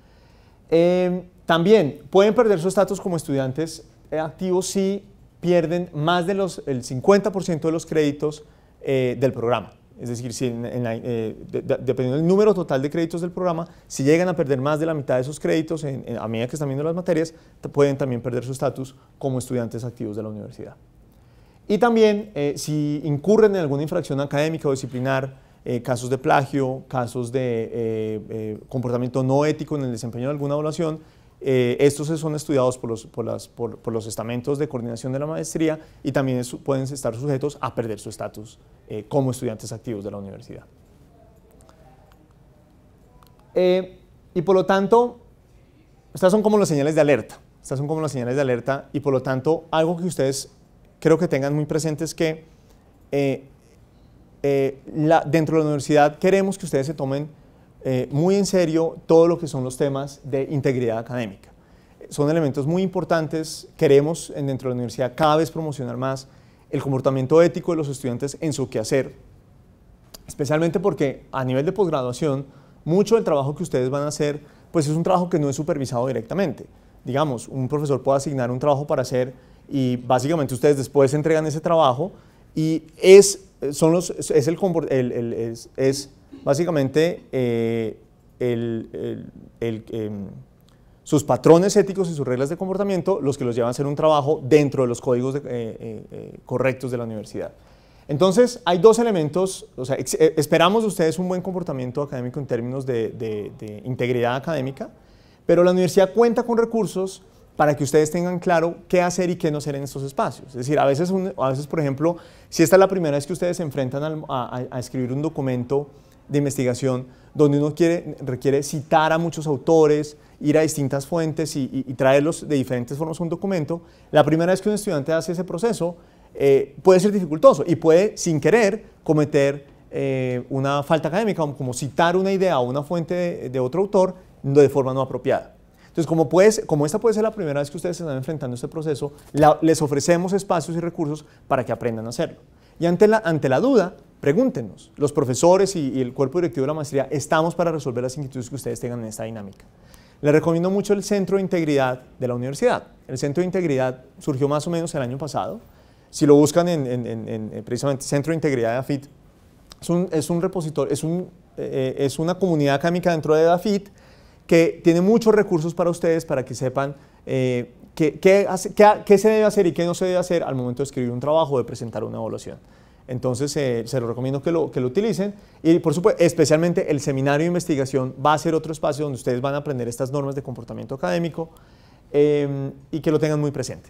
También pueden perder su estatus como estudiantes activos si pierden más del 50% de los créditos del programa. Es decir, si dependiendo del número total de créditos del programa, si llegan a perder más de la mitad de esos créditos a medida que están viendo las materias, pueden también perder su estatus como estudiantes activos de la universidad. Y también, si incurren en alguna infracción académica o disciplinar, casos de plagio, casos de comportamiento no ético en el desempeño de alguna evaluación, estos son estudiados por los estamentos de coordinación de la maestría y también pueden estar sujetos a perder su estatus como estudiantes activos de la universidad. Y por lo tanto, estas son como las señales de alerta. Estas son como las señales de alerta y por lo tanto, algo que ustedes creo que tengan muy presente es que dentro de la universidad queremos que ustedes se tomen muy en serio todo lo que son los temas de integridad académica. Son elementos muy importantes, queremos dentro de la universidad cada vez promocionar más el comportamiento ético de los estudiantes en su quehacer, especialmente porque a nivel de posgraduación, mucho del trabajo que ustedes van a hacer, pues es un trabajo que no es supervisado directamente. Digamos, un profesor puede asignar un trabajo para hacer y básicamente ustedes después entregan ese trabajo y básicamente sus patrones éticos y sus reglas de comportamiento los que los llevan a hacer un trabajo dentro de los códigos correctos de la universidad. Entonces, hay dos elementos, o sea, esperamos de ustedes un buen comportamiento académico en términos de integridad académica, pero la universidad cuenta con recursos para que ustedes tengan claro qué hacer y qué no hacer en estos espacios. Es decir, a veces, por ejemplo, si esta es la primera vez que ustedes se enfrentan a escribir un documento de investigación donde uno requiere citar a muchos autores, ir a distintas fuentes y traerlos de diferentes formas a un documento, la primera vez que un estudiante hace ese proceso puede ser dificultoso y puede, sin querer, cometer una falta académica, como citar una idea o una fuente de otro autor de forma no apropiada. Entonces, como esta puede ser la primera vez que ustedes se están enfrentando a este proceso, les ofrecemos espacios y recursos para que aprendan a hacerlo. Y ante la duda, pregúntenos. Los profesores y el cuerpo directivo de la maestría estamos para resolver las inquietudes que ustedes tengan en esta dinámica. Les recomiendo mucho el Centro de Integridad de la universidad. El Centro de Integridad surgió más o menos el año pasado. Si lo buscan precisamente Centro de Integridad de AFIT, es un repositorio, es una comunidad académica dentro de AFIT que tiene muchos recursos para ustedes para que sepan qué se debe hacer y qué no se debe hacer al momento de escribir un trabajo o de presentar una evaluación. Entonces, se lo recomiendo que lo utilicen y, por supuesto, especialmente el seminario de investigación va a ser otro espacio donde ustedes van a aprender estas normas de comportamiento académico y que lo tengan muy presente,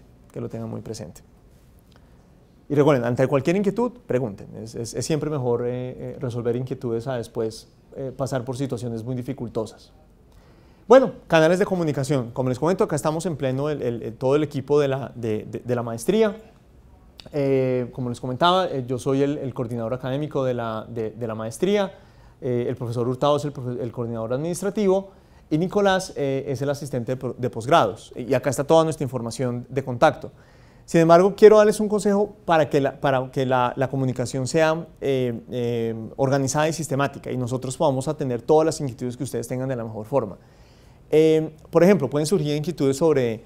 Y recuerden, ante cualquier inquietud, pregunten. Es siempre mejor resolver inquietudes a después pasar por situaciones muy dificultosas. Bueno, canales de comunicación. Como les comento, acá estamos en pleno todo el equipo de la maestría. Como les comentaba, yo soy el coordinador académico de la maestría, el profesor Hurtado es el coordinador administrativo y Nicolás es el asistente de posgrados. Y acá está toda nuestra información de contacto. Sin embargo, quiero darles un consejo para que la comunicación sea organizada y sistemática y nosotros podamos atender todas las inquietudes que ustedes tengan de la mejor forma. Por ejemplo, pueden surgir inquietudes sobre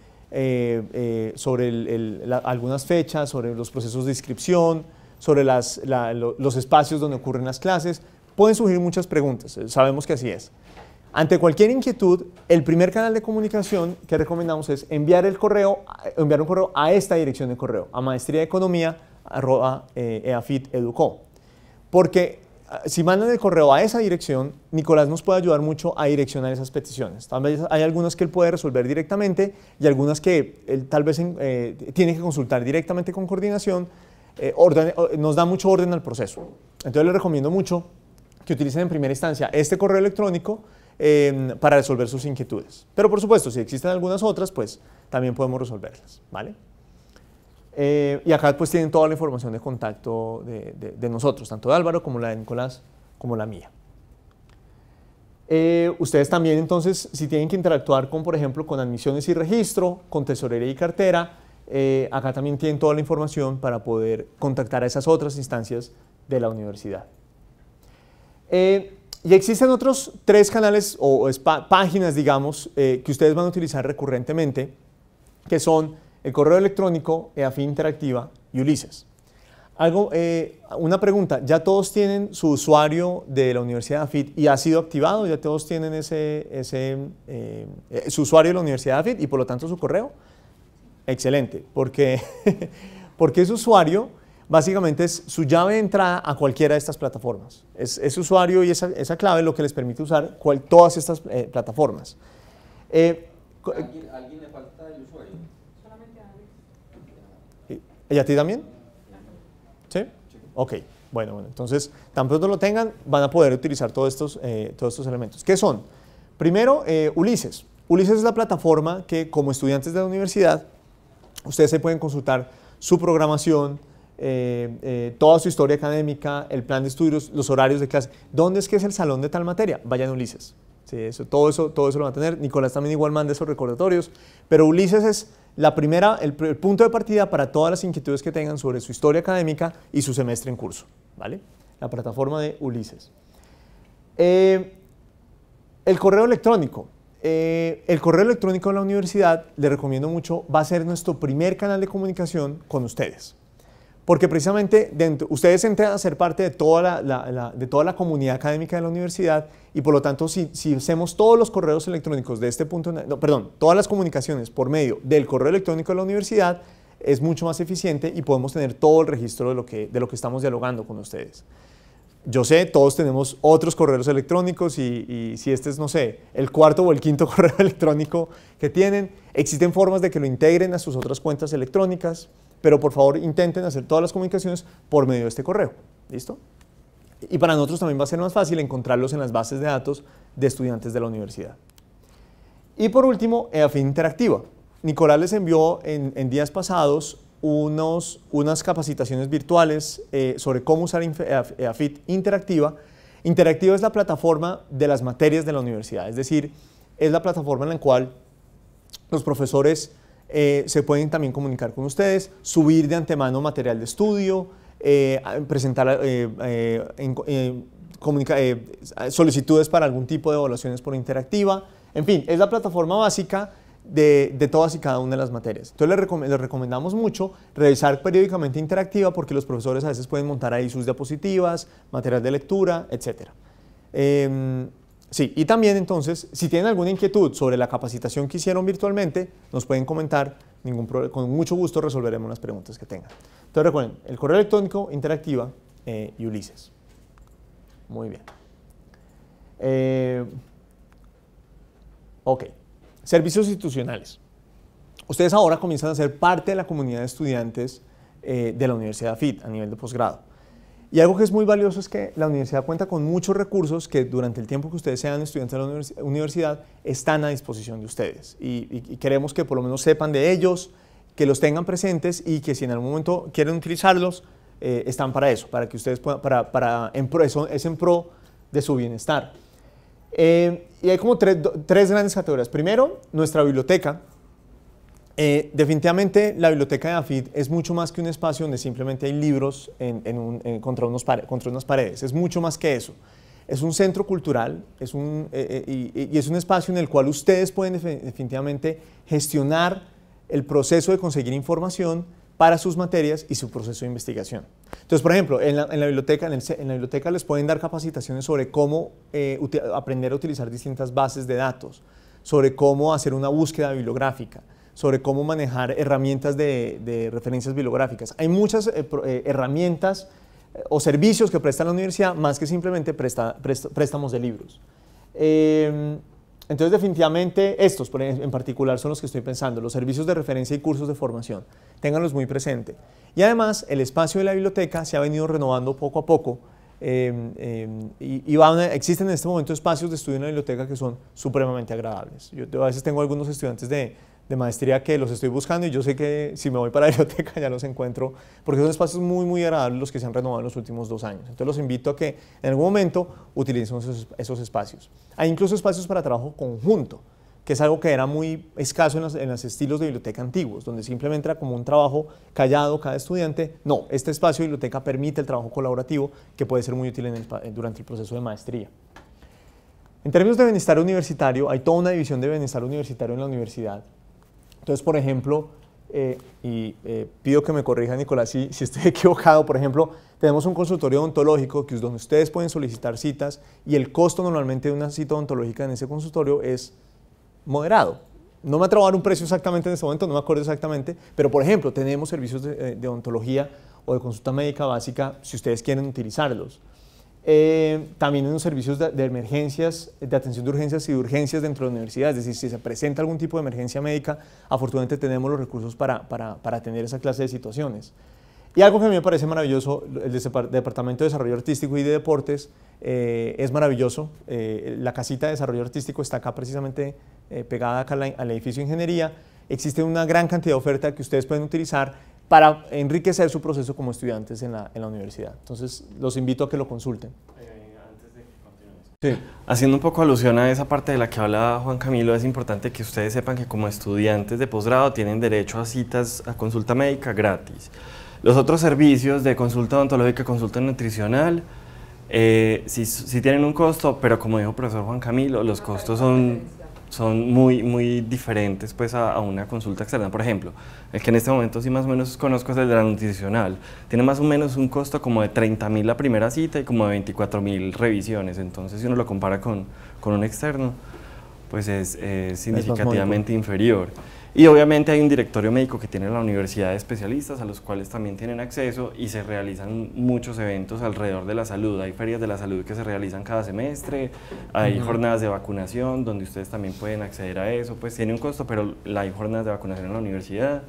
algunas fechas, sobre los procesos de inscripción, sobre los espacios donde ocurren las clases. Pueden surgir muchas preguntas, sabemos que así es. Ante cualquier inquietud, el primer canal de comunicación que recomendamos es enviar un correo a esta dirección de correo, a maestriaeconomia@eafit.edu.co. Porque si mandan el correo a esa dirección, Nicolás nos puede ayudar mucho a direccionar esas peticiones. Tal vez hay algunas que él puede resolver directamente y algunas que él tal vez tiene que consultar directamente con coordinación. Nos da mucho orden al proceso. Entonces les recomiendo mucho que utilicen en primera instancia este correo electrónico para resolver sus inquietudes. Pero por supuesto, si existen algunas otras, pues también podemos resolverlas, ¿vale? Y acá pues tienen toda la información de contacto de nosotros, tanto de Álvaro como la de Nicolás, como la mía. Ustedes también entonces, si tienen que interactuar con, por ejemplo, con admisiones y registro, con tesorería y cartera, acá también tienen toda la información para poder contactar a esas otras instancias de la universidad. Y existen otros 3 canales o páginas, digamos, que ustedes van a utilizar recurrentemente, que son el correo electrónico, EAFIT Interactiva y Ulises. Una pregunta, ¿ya todos tienen su usuario de la Universidad de AFIT y ha sido activado? ¿Ya todos tienen su usuario de la Universidad de AFIT y por lo tanto su correo? Excelente, porque ese usuario básicamente es su llave de entrada a cualquiera de estas plataformas. Ese usuario y esa clave es lo que les permite usar todas estas plataformas. ¿Alguien le falta el usuario? Solamente a Alex. ¿Y a ti también? ¿Sí? Ok, bueno, entonces tan pronto lo tengan van a poder utilizar todos estos elementos. ¿Qué son? Primero, Ulises. Ulises es la plataforma que como estudiantes de la universidad ustedes se pueden consultar su programación, toda su historia académica, el plan de estudios, los horarios de clase. ¿Dónde es que es el salón de tal materia? Vayan a Ulises. Sí, todo eso lo va a tener. Nicolás también igual manda esos recordatorios. Pero Ulises es el punto de partida para todas las inquietudes que tengan sobre su historia académica y su semestre en curso. ¿Vale? La plataforma de Ulises. El correo electrónico. El correo electrónico de la universidad, le recomiendo mucho, va a ser nuestro primer canal de comunicación con ustedes. Porque precisamente ustedes entran a ser parte de toda la comunidad académica de la universidad y por lo tanto si hacemos todos los correos electrónicos de este punto, todas las comunicaciones por medio del correo electrónico de la universidad es mucho más eficiente y podemos tener todo el registro de lo que estamos dialogando con ustedes. Yo sé, todos tenemos otros correos electrónicos y si este es, no sé, el 4º o el 5º correo electrónico que tienen, existen formas de que lo integren a sus otras cuentas electrónicas, pero por favor intenten hacer todas las comunicaciones por medio de este correo. ¿Listo? Y para nosotros también va a ser más fácil encontrarlos en las bases de datos de estudiantes de la universidad. Y por último, EAFIT Interactiva. Nicolás les envió en días pasados unas capacitaciones virtuales sobre cómo usar EAFIT Interactiva. Interactiva es la plataforma de las materias de la universidad, es decir, es la plataforma en la cual los profesores se pueden también comunicar con ustedes, subir de antemano material de estudio, presentar solicitudes para algún tipo de evaluaciones por Interactiva. En fin, es la plataforma básica de todas y cada una de las materias. Entonces les recomendamos mucho revisar periódicamente Interactiva porque los profesores a veces pueden montar ahí sus diapositivas, material de lectura, etc. Sí, y también entonces, si tienen alguna inquietud sobre la capacitación que hicieron virtualmente, nos pueden comentar, con mucho gusto resolveremos las preguntas que tengan. Entonces recuerden, el correo electrónico, Interactiva y Ulises. Muy bien. Ok, servicios institucionales. Ustedes ahora comienzan a ser parte de la comunidad de estudiantes de la Universidad de AFIT a nivel de posgrado. Y algo que es muy valioso es que la universidad cuenta con muchos recursos que durante el tiempo que ustedes sean estudiantes de la universidad están a disposición de ustedes. Y queremos que por lo menos sepan de ellos, que los tengan presentes y que si en algún momento quieren utilizarlos, están para eso, para que ustedes puedan, eso es en pro de su bienestar. Y hay como tres grandes categorías. Primero, nuestra biblioteca. Definitivamente la biblioteca de AFIT es mucho más que un espacio donde simplemente hay libros contra unas paredes, es mucho más que eso. Es un centro cultural y es un espacio en el cual ustedes pueden definitivamente gestionar el proceso de conseguir información para sus materias y su proceso de investigación. Entonces, por ejemplo, en la biblioteca les pueden dar capacitaciones sobre cómo aprender a utilizar distintas bases de datos, sobre cómo hacer una búsqueda bibliográfica, sobre cómo manejar herramientas de referencias bibliográficas. Hay muchas herramientas o servicios que presta la universidad más que simplemente préstamos de libros. Entonces definitivamente estos en particular son los que estoy pensando, los servicios de referencia y cursos de formación. Ténganlos muy presente. Y además el espacio de la biblioteca se ha venido renovando poco a poco Existen en este momento espacios de estudio en la biblioteca que son supremamente agradables. Yo a veces tengo algunos estudiantes de maestría que los estoy buscando y yo sé que si me voy para la biblioteca ya los encuentro, porque son espacios muy, muy agradables los que se han renovado en los últimos 2 años. Entonces los invito a que en algún momento utilicen esos espacios. Hay incluso espacios para trabajo conjunto, que es algo que era muy escaso en los estilos de biblioteca antiguos, donde simplemente era como un trabajo callado cada estudiante. No, este espacio de biblioteca permite el trabajo colaborativo que puede ser muy útil durante el proceso de maestría. En términos de bienestar universitario, hay toda una división de bienestar universitario en la universidad. Entonces, por ejemplo, pido que me corrija Nicolás si estoy equivocado, por ejemplo, tenemos un consultorio odontológico que es donde ustedes pueden solicitar citas y el costo normalmente de una cita odontológica en ese consultorio es moderado. No me atrevo a dar un precio exactamente en este momento, no me acuerdo exactamente, pero por ejemplo, tenemos servicios de odontología o de consulta médica básica si ustedes quieren utilizarlos. También en los servicios de emergencias, de atención de urgencias y de urgencias dentro de la universidad, es decir, si se presenta algún tipo de emergencia médica, afortunadamente tenemos los recursos para atender esa clase de situaciones. Y algo que a mí me parece maravilloso, el Departamento de Desarrollo Artístico y de Deportes es maravilloso. La casita de desarrollo artístico está acá precisamente pegada acá al edificio de ingeniería. Existe una gran cantidad de oferta que ustedes pueden utilizar para enriquecer su proceso como estudiantes en la universidad. Entonces, los invito a que lo consulten. Antes de que continúes. Sí. Haciendo un poco alusión a esa parte de la que habla Juan Camilo, es importante que ustedes sepan que como estudiantes de posgrado tienen derecho a citas a consulta médica gratis. Los otros servicios de consulta odontológica, consulta nutricional, sí tienen un costo, pero como dijo el profesor Juan Camilo, los costos son muy diferentes pues, a una consulta externa. Por ejemplo, el que en este momento sí más o menos conozco es el de la nutricional. Tiene más o menos un costo como de 30.000 la primera cita y como de 24.000 revisiones. Entonces, si uno lo compara con un externo, pues es significativamente inferior. Y obviamente hay un directorio médico que tiene la universidad de especialistas a los cuales también tienen acceso y se realizan muchos eventos alrededor de la salud. Hay ferias de la salud que se realizan cada semestre, hay jornadas de vacunación donde ustedes también pueden acceder a eso, pues tiene un costo, pero hay jornadas de vacunación en la universidad.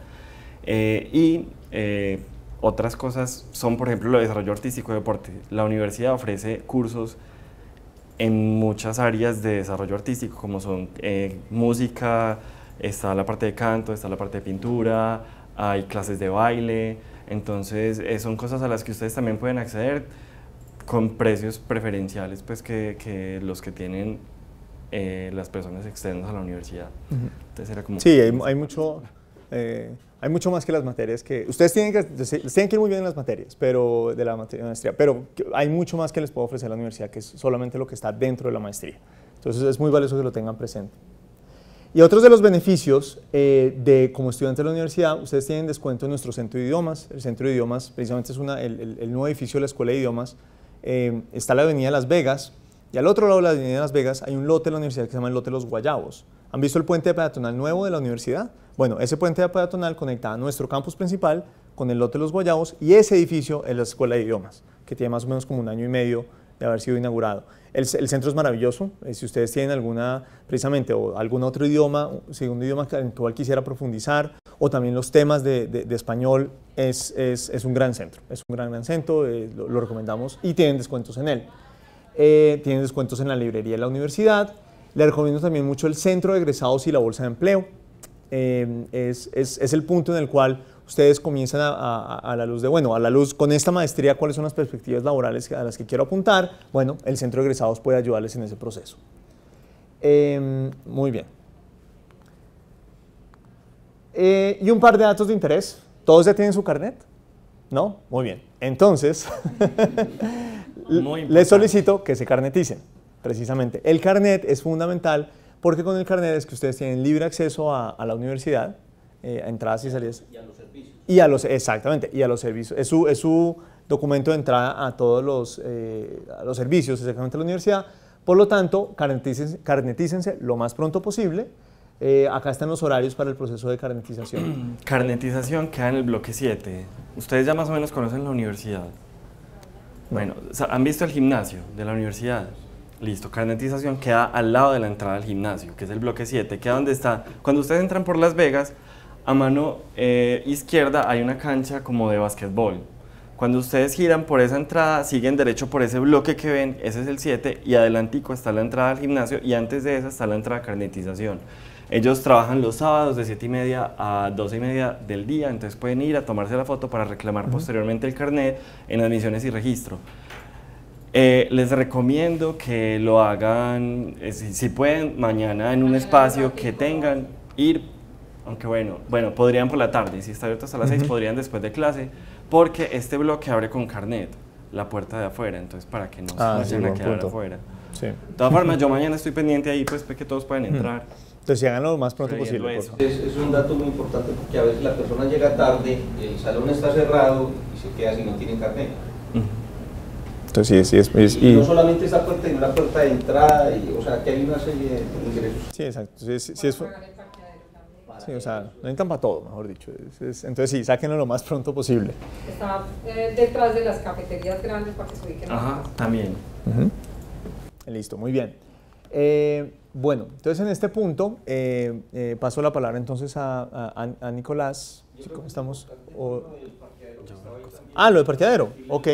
Otras cosas son, por ejemplo, lo de desarrollo artístico y deporte. La universidad ofrece cursos en muchas áreas de desarrollo artístico, como son música, está la parte de canto, está la parte de pintura, hay clases de baile, entonces son cosas a las que ustedes también pueden acceder con precios preferenciales pues, que los que tienen las personas externas a la universidad. Entonces era como... Sí, hay mucho más que las materias que... Ustedes tienen que ir muy bien en las materias de la maestría, pero hay mucho más que les puedo ofrecer la universidad, que es solamente lo que está dentro de la maestría. Entonces es muy valioso que lo tengan presente. Y otros de los beneficios como estudiantes de la universidad, ustedes tienen descuento en nuestro centro de idiomas. El centro de idiomas precisamente es el nuevo edificio de la Escuela de Idiomas. Está la avenida Las Vegas y al otro lado de la avenida Las Vegas hay un lote de la universidad que se llama el lote Los Guayabos. ¿Han visto el puente peatonal nuevo de la universidad? Bueno, ese puente peatonal conecta a nuestro campus principal con el lote Los Guayabos y ese edificio es la Escuela de Idiomas, que tiene más o menos como 1 año y medio de haber sido inaugurado. El centro es maravilloso, si ustedes tienen precisamente algún otro idioma, segundo idioma en el cual quisiera profundizar, o también los temas de español, es un gran centro, lo recomendamos y tienen descuentos en él. Tienen descuentos en la librería de la universidad. Les recomiendo también mucho el centro de egresados y la bolsa de empleo. Es el punto en el cual ustedes comienzan a la luz con esta maestría, cuáles son las perspectivas laborales a las que quiero apuntar. Bueno, el centro de egresados puede ayudarles en ese proceso. Muy bien. Y un par de datos de interés. ¿Todos ya tienen su carnet? ¿No? Muy bien. Entonces, les solicito que se carneticen, precisamente. El carnet es fundamental porque con el carnet es que ustedes tienen libre acceso a la universidad, a entradas y salidas. Y a los servicios. Exactamente, y a los servicios. Es su documento de entrada a todos los servicios exactamente de la universidad. Por lo tanto, carnetícense lo más pronto posible. Acá están los horarios para el proceso de carnetización. Carnetización queda en el bloque 7. Ustedes ya más o menos conocen la universidad. Bueno, ¿han visto el gimnasio de la universidad? Listo, carnetización queda al lado de la entrada al gimnasio, que es el bloque 7, queda donde está. Cuando ustedes entran por Las Vegas, a mano izquierda hay una cancha como de básquetbol. Cuando ustedes giran por esa entrada, siguen derecho por ese bloque que ven, ese es el 7, y adelantico está la entrada al gimnasio, y antes de esa está la entrada a carnetización. Ellos trabajan los sábados de 7:30 a 12:30 del día, entonces pueden ir a tomarse la foto para reclamar posteriormente el carnet en admisiones y registro. Les recomiendo que lo hagan, si pueden, mañana en un espacio que tengan, ir, aunque bueno, podrían por la tarde, si está abierto hasta las 6, podrían después de clase, porque este bloque abre con carnet, la puerta de afuera, entonces para que no se vayan a quedar afuera. Sí. De todas formas, yo mañana estoy pendiente ahí, pues que todos pueden entrar. Entonces, háganlo lo más pronto posible. Es un dato muy importante porque a veces la persona llega tarde, el salón está cerrado y se queda si no tiene carnet. Entonces, sí, y no solamente esa puerta, sino la puerta de entrada, o sea, que hay una serie de ingresos. Sí, exacto. Sí, o sea, no necesitan para todo, mejor dicho. Entonces, sí, sáquenlo lo más pronto posible. Está detrás de las cafeterías grandes para que se ubiquen. Ajá, también. Listo, muy bien. Bueno, entonces en este punto paso la palabra entonces a Nicolás. ¿Cómo estamos? Lo del parqueadero, ok.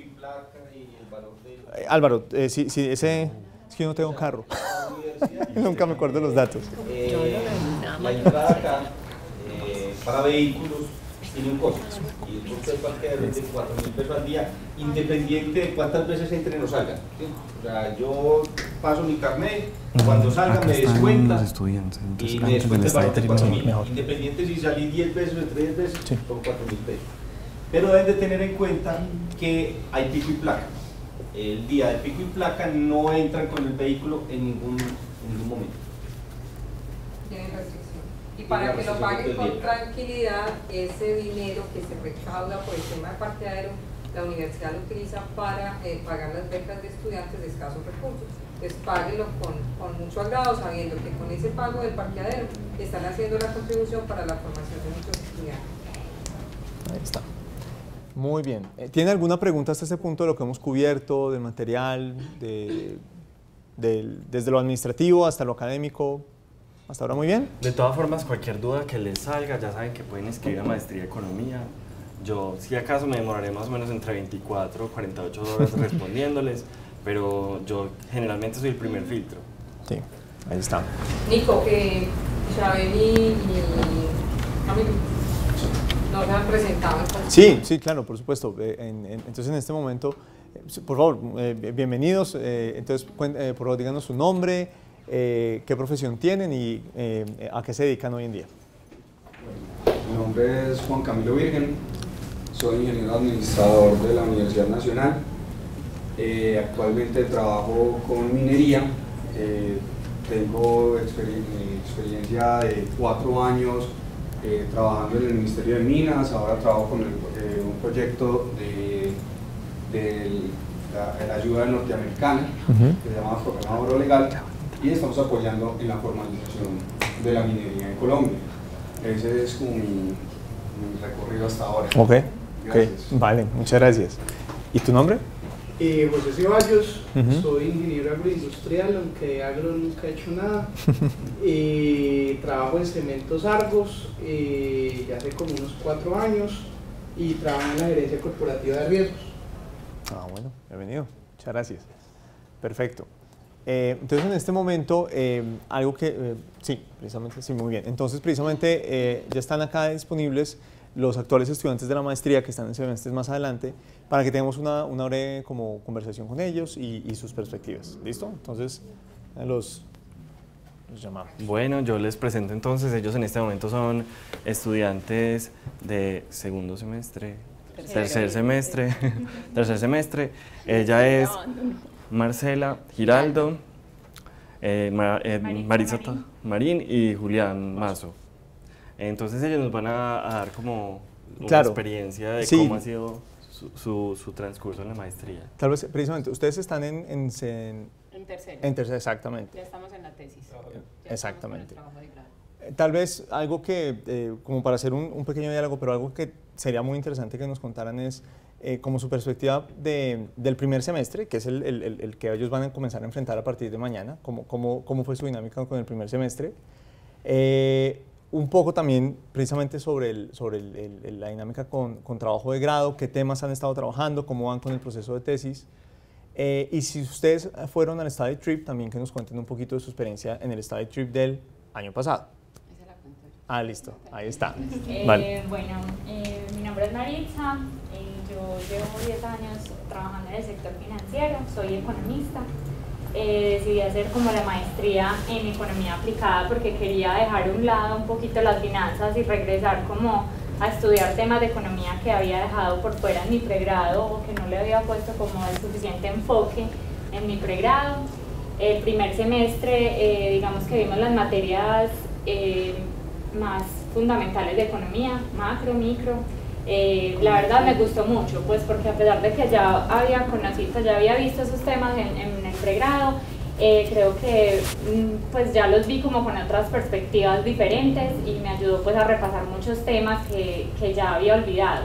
Álvaro, sí, ese es que yo no tengo carro. Nunca me acuerdo los datos. La entrada acá para vehículos tiene un costo y el costo del parqueadero es de 4.000 pesos al día, independiente de cuántas veces entren o salgan. ¿Sí? O sea, yo paso mi carnet, cuando salga me descuentan y me descuenta el valor de 4.000. Independiente si salí 10 veces o entre 10 veces, son 4.000 pesos. Pero deben de tener en cuenta que hay pico y placa. El día de pico y placa no entran con el vehículo en ningún momento. Tienen restricción. Y para que lo paguen con tranquilidad, ese dinero que se recauda por el tema de parqueadero, la universidad lo utiliza para pagar las becas de estudiantes de escasos recursos. Entonces, páguenlo con mucho agrado, sabiendo que con ese pago del parqueadero están haciendo la contribución para la formación de nuestros estudiantes. Ahí está. Muy bien. ¿Tiene alguna pregunta hasta este punto de lo que hemos cubierto, del material, desde lo administrativo hasta lo académico? ¿Hasta ahora muy bien? De todas formas, cualquier duda que les salga, ya saben que pueden escribir a Maestría de Economía. Yo, si acaso, me demoraré más o menos entre 24 o 48 horas respondiéndoles, pero yo generalmente soy el primer filtro. Sí, ahí está. Nico, Xavier y Camilo no se han presentado. Sí, claro, por supuesto. Entonces, en este momento, por favor, bienvenidos. Entonces, por favor, díganos su nombre, qué profesión tienen y a qué se dedican hoy en día. Mi nombre es Juan Camilo Virgen, soy ingeniero administrador de la Universidad Nacional. Actualmente trabajo con minería. Tengo experiencia de 4 años trabajando en el Ministerio de Minas. Ahora trabajo con un proyecto de la ayuda norteamericana que se llama Programa Oro Legal, y estamos apoyando en la formalización de la minería en Colombia. Ese es como mi recorrido hasta ahora. Ok, vale, muchas gracias. ¿Y tu nombre? José Ceballos, soy ingeniero agroindustrial, aunque de agro nunca he hecho nada. Trabajo en Cementos Argos ya hace como unos 4 años y trabajo en la gerencia corporativa de riesgos. Bueno, bienvenido, muchas gracias. Perfecto. Entonces, en este momento, algo que, sí, precisamente, sí, muy bien. Entonces, precisamente, ya están acá disponibles los actuales estudiantes de la maestría que están en semestres más adelante, para que tengamos una breve como conversación con ellos y sus perspectivas. ¿Listo? Entonces, los llamamos. Bueno, yo les presento entonces. Ellos en este momento son estudiantes de segundo semestre, tercer semestre. Ella es Marcela Giraldo, Marisota Marín y Julián Mazo. Entonces ellos nos van a dar como una experiencia de cómo ha sido su transcurso en la maestría. Tal vez, precisamente, ustedes están en tercero. En tercero, exactamente. Ya estamos en la tesis. Exactamente. Tal vez algo que, como para hacer un pequeño diálogo, pero algo que sería muy interesante que nos contaran es como su perspectiva del primer semestre, que es el que ellos van a comenzar a enfrentar a partir de mañana, cómo fue su dinámica con el primer semestre. un poco también precisamente sobre la dinámica con trabajo de grado, qué temas han estado trabajando, cómo van con el proceso de tesis. Y si ustedes fueron al study trip, también que nos cuenten un poquito de su experiencia en el study trip del año pasado. Esa la cuento yo. Ah, listo, ahí está. Vale. Bueno, mi nombre es Maritza, yo llevo 10 años trabajando en el sector financiero, soy economista. Decidí hacer como la maestría en economía aplicada porque quería dejar a un lado un poquito las finanzas y regresar como a estudiar temas de economía que había dejado por fuera en mi pregrado o que no le había puesto como el suficiente enfoque en mi pregrado. El primer semestre, digamos que vimos las materias más fundamentales de economía, macro, micro. La verdad me gustó mucho, pues porque a pesar de que ya había conocido, pues ya había visto esos temas en el pregrado, creo que pues ya los vi como con otras perspectivas diferentes y me ayudó pues a repasar muchos temas que ya había olvidado.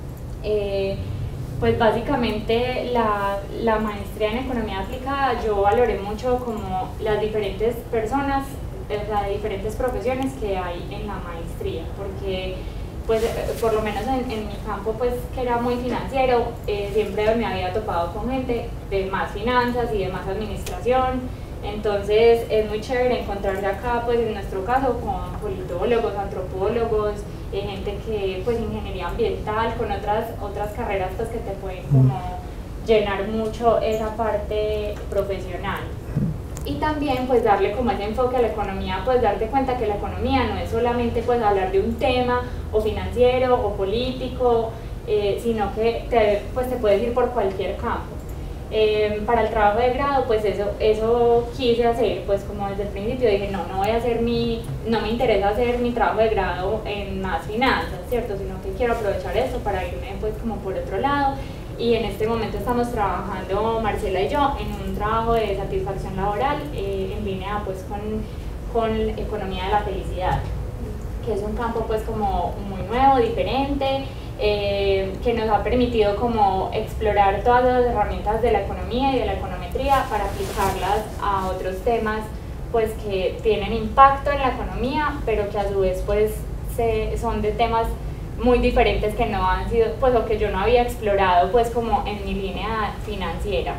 Pues básicamente la maestría en economía aplicada yo valoré mucho como las diferentes personas, las diferentes profesiones que hay en la maestría, porque pues por lo menos en mi campo pues que era muy financiero, siempre me había topado con gente de más finanzas y de más administración, entonces es muy chévere encontrarse acá pues en nuestro caso con politólogos, antropólogos, gente que pues ingeniería ambiental, con otras carreras pues que te pueden como llenar mucho esa parte profesional. Y también pues darle como ese enfoque a la economía, pues darte cuenta que la economía no es solamente pues hablar de un tema o financiero o político, sino que te puedes ir por cualquier campo. Para el trabajo de grado pues eso quise hacer, pues como desde el principio dije no voy a hacer no me interesa hacer mi trabajo de grado en más finanzas, ¿cierto? Sino que quiero aprovechar eso para irme pues como por otro lado. Y en este momento estamos trabajando, Marcela y yo, en un trabajo de satisfacción laboral en línea pues con economía de la felicidad, que es un campo pues como muy nuevo, diferente, que nos ha permitido como explorar todas las herramientas de la economía y de la econometría para aplicarlas a otros temas pues que tienen impacto en la economía, pero que a su vez pues son de temas muy diferentes que no han sido, pues o que yo no había explorado pues como en mi línea financiera.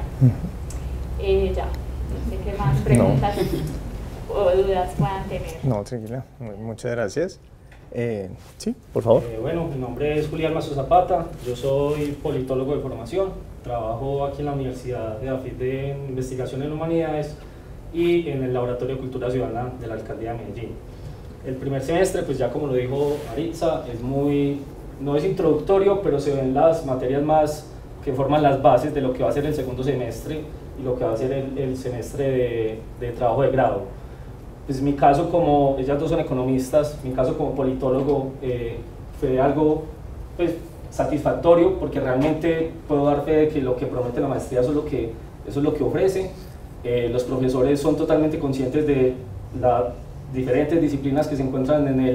Ya, no sé qué más preguntas o dudas puedan tener. No, tranquila, muchas gracias. Sí, por favor. Bueno, mi nombre es Julián Mazo Zapata, yo soy politólogo de formación, trabajo aquí en la Universidad de AFIT de Investigación en Humanidades y en el Laboratorio de Cultura Ciudadana de la Alcaldía de Medellín. El primer semestre, pues ya como lo dijo Maritza, no es introductorio, pero se ven las materias más que forman las bases de lo que va a ser el segundo semestre y lo que va a ser el semestre de trabajo de grado. Pues mi caso, como ellas dos son economistas, mi caso como politólogo fue algo pues, satisfactorio, porque realmente puedo dar fe de que lo que promete la maestría eso es lo que ofrece. Los profesores son totalmente conscientes de las diferentes disciplinas que se encuentran en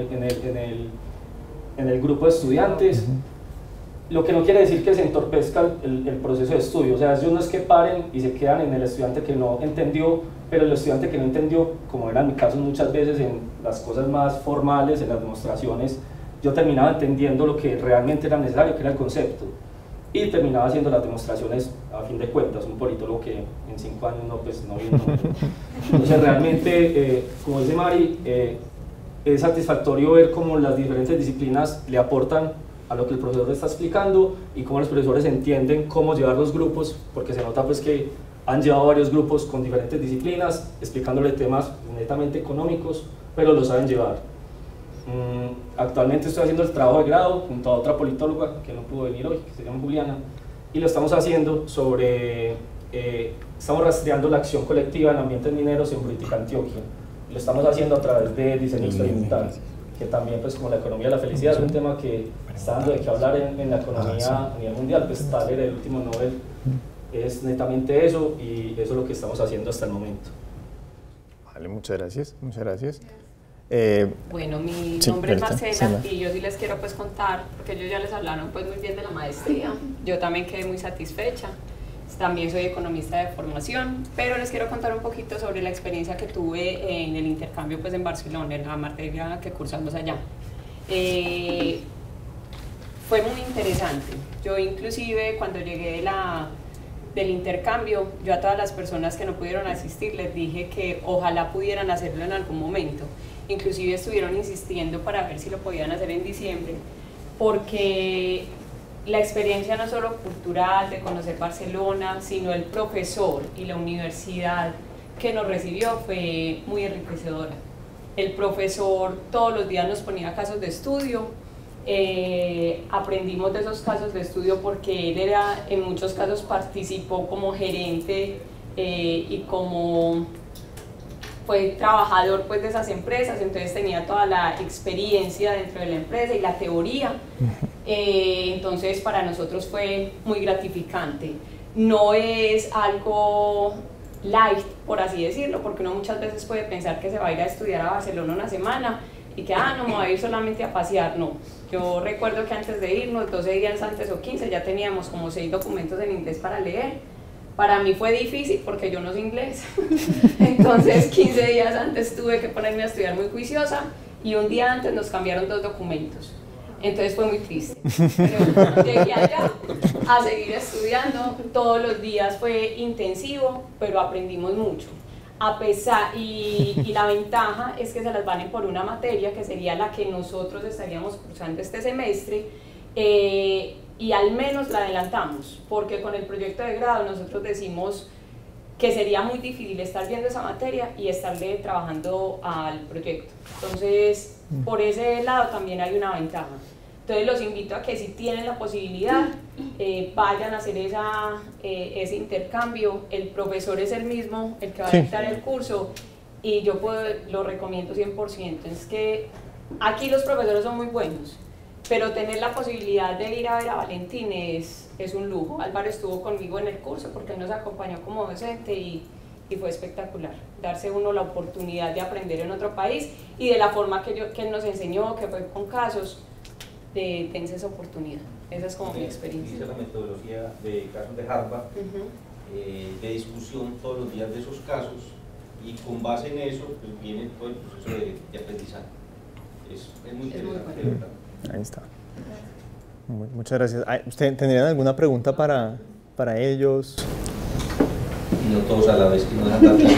el grupo de estudiantes, lo que no quiere decir que se entorpezca el proceso de estudio, o sea, ellos no es que paren y se quedan en el estudiante que no entendió, pero el estudiante que no entendió, como era mi caso muchas veces en las cosas más formales, en las demostraciones, yo terminaba entendiendo lo que realmente era necesario, que era el concepto, y terminaba haciendo las demostraciones a fin de cuentas, un politólogo que en 5 años no vino. Entonces realmente, como dice Mari, es satisfactorio ver cómo las diferentes disciplinas le aportan a lo que el profesor está explicando y cómo los profesores entienden cómo llevar los grupos, porque se nota pues que han llevado varios grupos con diferentes disciplinas, explicándole temas netamente económicos, pero lo saben llevar. Actualmente estoy haciendo el trabajo de grado junto a otra politóloga que no pudo venir hoy, que se llama Juliana, y lo estamos haciendo sobre, estamos rastreando la acción colectiva en ambientes mineros en Buritica, Antioquia. Lo estamos haciendo a través de diseño experimental, que también pues como la economía de la felicidad es un tema que está dando de qué hablar en la economía a nivel mundial, pues Thaler, el último Nobel, es netamente eso, y eso es lo que estamos haciendo hasta el momento. Vale, muchas gracias, muchas gracias. Bueno, mi sí, nombre es Marcela y yo sí les quiero pues contar, porque ellos ya les hablaron pues muy bien de la maestría. Yo también quedé muy satisfecha. también soy economista de formación, pero les quiero contar un poquito sobre la experiencia que tuve en el intercambio pues en Barcelona, en la materia que cursamos allá. Fue muy interesante. Yo inclusive cuando llegué del intercambio, yo a todas las personas que no pudieron asistir les dije que ojalá pudieran hacerlo en algún momento. Inclusive estuvieron insistiendo para ver si lo podían hacer en diciembre, porque la experiencia no solo cultural de conocer Barcelona, sino el profesor y la universidad que nos recibió fue muy enriquecedora. El profesor todos los días nos ponía casos de estudio, aprendimos de esos casos de estudio porque él en muchos casos participó como gerente y como fue trabajador pues de esas empresas, entonces tenía toda la experiencia dentro de la empresa y la teoría. Entonces para nosotros fue muy gratificante. No es algo light, por así decirlo, porque uno muchas veces puede pensar que se va a ir a estudiar a Barcelona una semana y que no me voy a ir solamente a pasear. No, yo recuerdo que antes de irnos, 12 días antes o 15, ya teníamos como 6 documentos en inglés para leer. Para mí fue difícil porque yo no sé inglés, entonces 15 días antes tuve que ponerme a estudiar muy juiciosa y un día antes nos cambiaron 2 documentos. Entonces fue muy triste, pero llegué allá a seguir estudiando, todos los días fue intensivo, pero aprendimos mucho. Y la ventaja es que se las valen por una materia que sería la que nosotros estaríamos cursando este semestre, y al menos la adelantamos, porque con el proyecto de grado nosotros decimos que sería muy difícil estar viendo esa materia y estarle trabajando al proyecto. Entonces, por ese lado también hay una ventaja. Entonces los invito a que si tienen la posibilidad, vayan a hacer ese intercambio. El profesor es el mismo, el que va a dictar el curso, y yo lo recomiendo 100%. Es que aquí los profesores son muy buenos, pero tener la posibilidad de ir a ver a Valentín es un lujo. Álvaro estuvo conmigo en el curso porque él nos acompañó como docente y fue espectacular. Darse uno la oportunidad de aprender en otro país y de la forma que él nos enseñó, que fue con casos, dense esa oportunidad. Esa es como mi experiencia. Dice la metodología de casos de Harvard, de discusión todos los días de esos casos, y con base en eso pues, viene todo el proceso de aprendizaje. Es muy interesante, de verdad. Ahí está. Muchas gracias. ¿Usted tendrían alguna pregunta para ellos? No todos a la vez, que no dejan tanta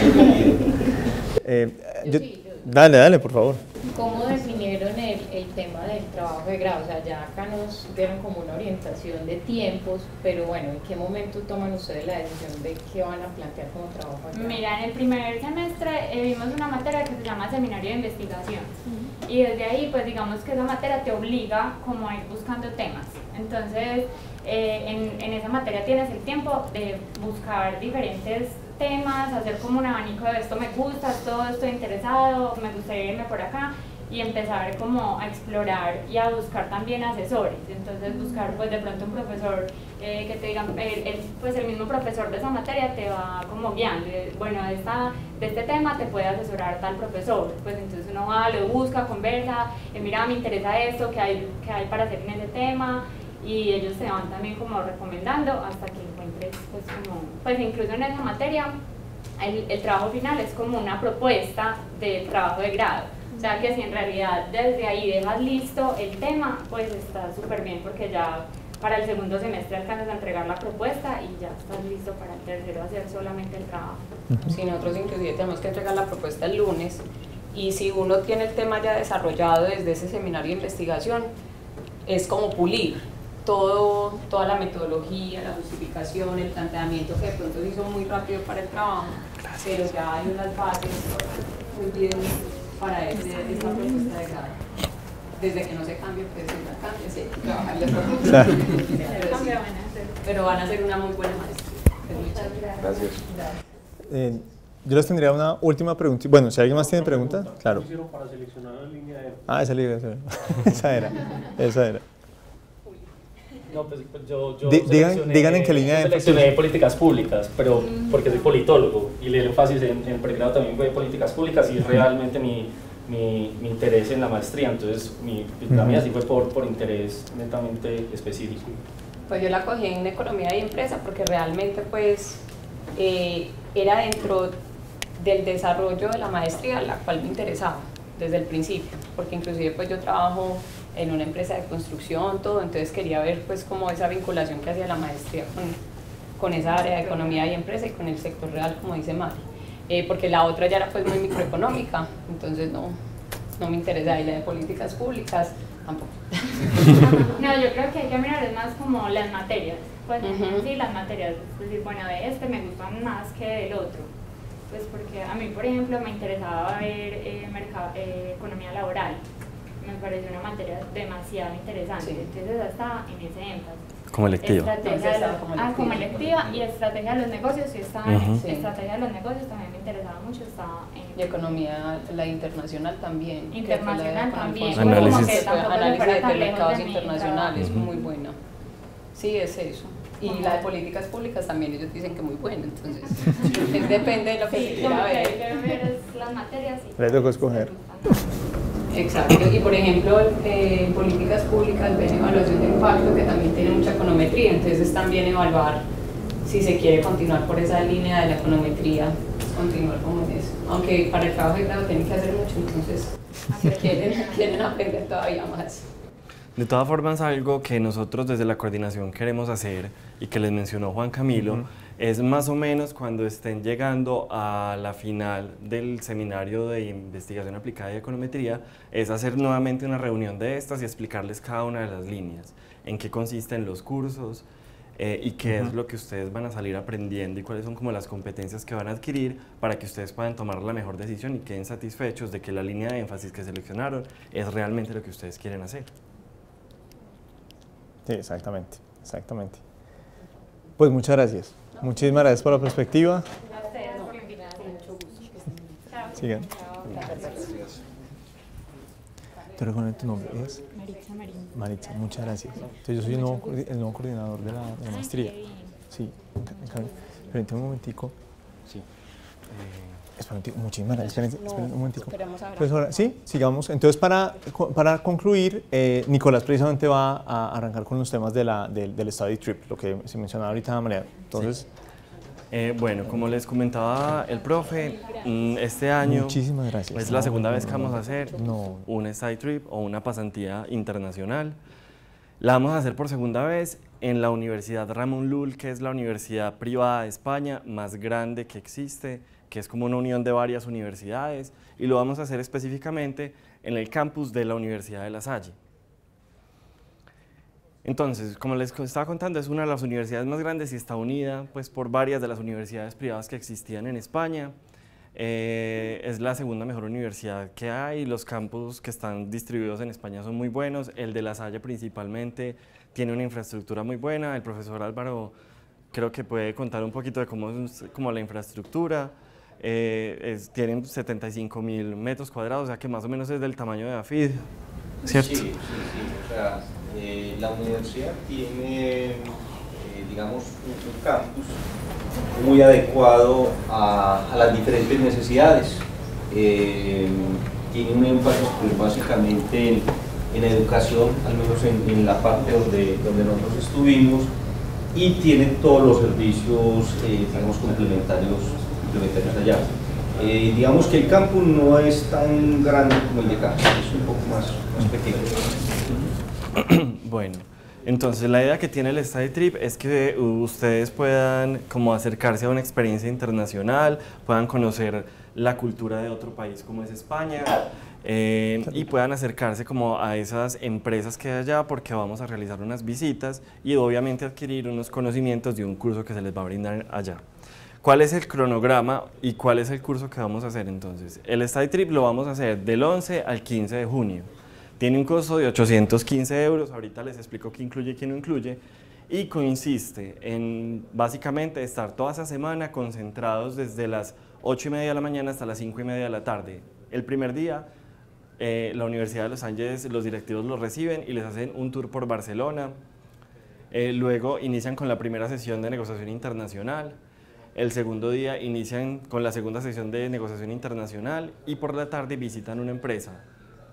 Dale, por favor. ¿Cómo definieron el tema del trabajo de grado? O sea, ya acá nos dieron como una orientación de tiempos, pero bueno, ¿en qué momento toman ustedes la decisión de qué van a plantear como trabajo de grado? Mira, en el primer semestre vimos una materia que se llama Seminario de Investigación. Y desde ahí, pues digamos que esa materia te obliga como a ir buscando temas. Entonces, en esa materia tienes el tiempo de buscar diferentes temas, hacer como un abanico de esto me gusta, todo estoy interesado, me gustaría irme por acá, y empezar como a explorar y a buscar también asesores. Entonces buscar pues de pronto un profesor que te diga, pues el mismo profesor de esa materia te va como guiando, bueno, de este tema te puede asesorar tal profesor, pues entonces uno va, lo busca, conversa, mira, me interesa esto, ¿qué hay para hacer en ese tema? Y ellos te van también como recomendando hasta que encuentres pues incluso en esa materia el trabajo final es como una propuesta del trabajo de grado. O sea que si en realidad desde ahí dejas listo el tema, pues está súper bien, porque ya para el segundo semestre alcanzas a entregar la propuesta y ya estás listo para el tercero hacer solamente el trabajo. Sí, nosotros inclusive tenemos que entregar la propuesta el lunes, y si uno tiene el tema ya desarrollado desde ese seminario de investigación, es como pulir toda la metodología, la justificación, el planteamiento, que de pronto se hizo muy rápido para el trabajo, pero ya hay unas bases muy bien para esta propuesta de grado. Desde que no se cambie, pues si no cambie, sí, trabajarle otra cosa. Pero van a ser una muy buena maestría. Gracias. Yo les tendría una última pregunta. Bueno, si alguien más tiene preguntas, claro. ¿Qué hicieron para seleccionar la línea de...? Esa línea, esa era. No, pues yo digan en qué línea de seleccioné políticas públicas, pero porque soy politólogo y el énfasis en pregrado también fue políticas públicas, y realmente mi interés en la maestría, entonces la mía sí fue por interés netamente específico. Pues yo la cogí en economía y empresa porque realmente pues era dentro del desarrollo de la maestría la cual me interesaba desde el principio, porque inclusive pues yo trabajo en una empresa de construcción, todo, entonces quería ver pues como esa vinculación que hacía la maestría con esa área de economía y empresa y con el sector real, como dice Mari, porque la otra ya era pues muy microeconómica, entonces no me interesa, y la de políticas públicas tampoco. No, yo creo que hay que mirar es más como las materias, pues sí, las materias, es decir, bueno, de este me gustan más que del otro, pues porque a mí, por ejemplo, me interesaba ver economía laboral, me pareció una materia demasiado interesante, sí. Entonces está en ese énfasis. Como electiva. Como electiva, y estrategia de los negocios, sí estaba en estrategia de los negocios, también me interesaba mucho, estaba en... Y economía, la internacional también. Internacional también. Análisis de mercados internacionales, muy buena. Sí, es eso. Y la de políticas públicas también, ellos dicen que muy buena, entonces depende de lo que se quiera ver. Hay que ver las materias. Le tengo que escoger. Exacto, y por ejemplo, políticas públicas ven evaluación de impacto, que también tiene mucha econometría, entonces es también evaluar si se quiere continuar por esa línea de la econometría, continuar como en eso. Aunque para el trabajo de grado tienen que hacer mucho, entonces quieren aprender todavía más. De todas formas, algo que nosotros desde la coordinación queremos hacer y que les mencionó Juan Camilo, es más o menos cuando estén llegando a la final del seminario de investigación aplicada y econometría, es hacer nuevamente una reunión de estas y explicarles cada una de las líneas, en qué consisten los cursos y qué es lo que ustedes van a salir aprendiendo y cuáles son como las competencias que van a adquirir para que ustedes puedan tomar la mejor decisión y queden satisfechos de que la línea de énfasis que seleccionaron es realmente lo que ustedes quieren hacer. Sí, exactamente, exactamente. Pues muchas gracias. Muchísimas gracias por la perspectiva. Gracias por la invitación. Mucho gusto. Sigan. ¿Te reconoces tu nombre? ¿Es? Maritza Marín. Maritza, muchas gracias. Entonces yo soy el nuevo coordinador de la maestría. Sí, esperen un momentico. Sí. Muchísimas gracias. Esperen un momentico. Profesora, sí, sigamos. Entonces, para concluir, Nicolás precisamente va a arrancar con los temas del study trip, lo que se mencionaba ahorita, María. Entonces, bueno, como les comentaba el profe, este año muchísimas gracias. Es la segunda vez que vamos a hacer un study trip o una pasantía internacional. La vamos a hacer por segunda vez en la Universidad Ramón Llull, que es la universidad privada de España más grande que existe, que es como una unión de varias universidades, y lo vamos a hacer específicamente en el campus de la Universidad de La Salle. Entonces, como les estaba contando, es una de las universidades más grandes y está unida pues, por varias de las universidades privadas que existían en España. Es la segunda mejor universidad que hay, los campus que están distribuidos en España son muy buenos, el de La Salle principalmente tiene una infraestructura muy buena, el profesor Álvaro creo que puede contar un poquito de cómo es la infraestructura. Tienen 75.000 metros cuadrados, o sea que más o menos es del tamaño de AFID, ¿cierto? Sí, o sea, la universidad tiene, digamos, un campus muy adecuado a las diferentes necesidades. Tiene un énfasis pues, básicamente en educación, al menos en la parte donde nosotros estuvimos, y tiene todos los servicios, digamos, complementarios allá. Digamos que el campus no es tan grande como el de acá, es un poco más pequeño. Bueno, entonces la idea que tiene el study trip es que ustedes puedan como acercarse a una experiencia internacional, puedan conocer la cultura de otro país como es España, y puedan acercarse como a esas empresas que hay allá, porque vamos a realizar unas visitas y obviamente adquirir unos conocimientos de un curso que se les va a brindar allá. ¿Cuál es el cronograma y cuál es el curso que vamos a hacer entonces? El study trip lo vamos a hacer del 11 al 15 de junio. Tiene un costo de 815 euros, ahorita les explico qué incluye y qué no incluye, y consiste en básicamente estar toda esa semana concentrados desde las 8:30 de la mañana hasta las 5:30 de la tarde. El primer día, la Universidad de Los Ángeles, los directivos los reciben y les hacen un tour por Barcelona. Luego inician con la primera sesión de negociación internacional. El segundo día inician con la segunda sesión de negociación internacional y por la tarde visitan una empresa.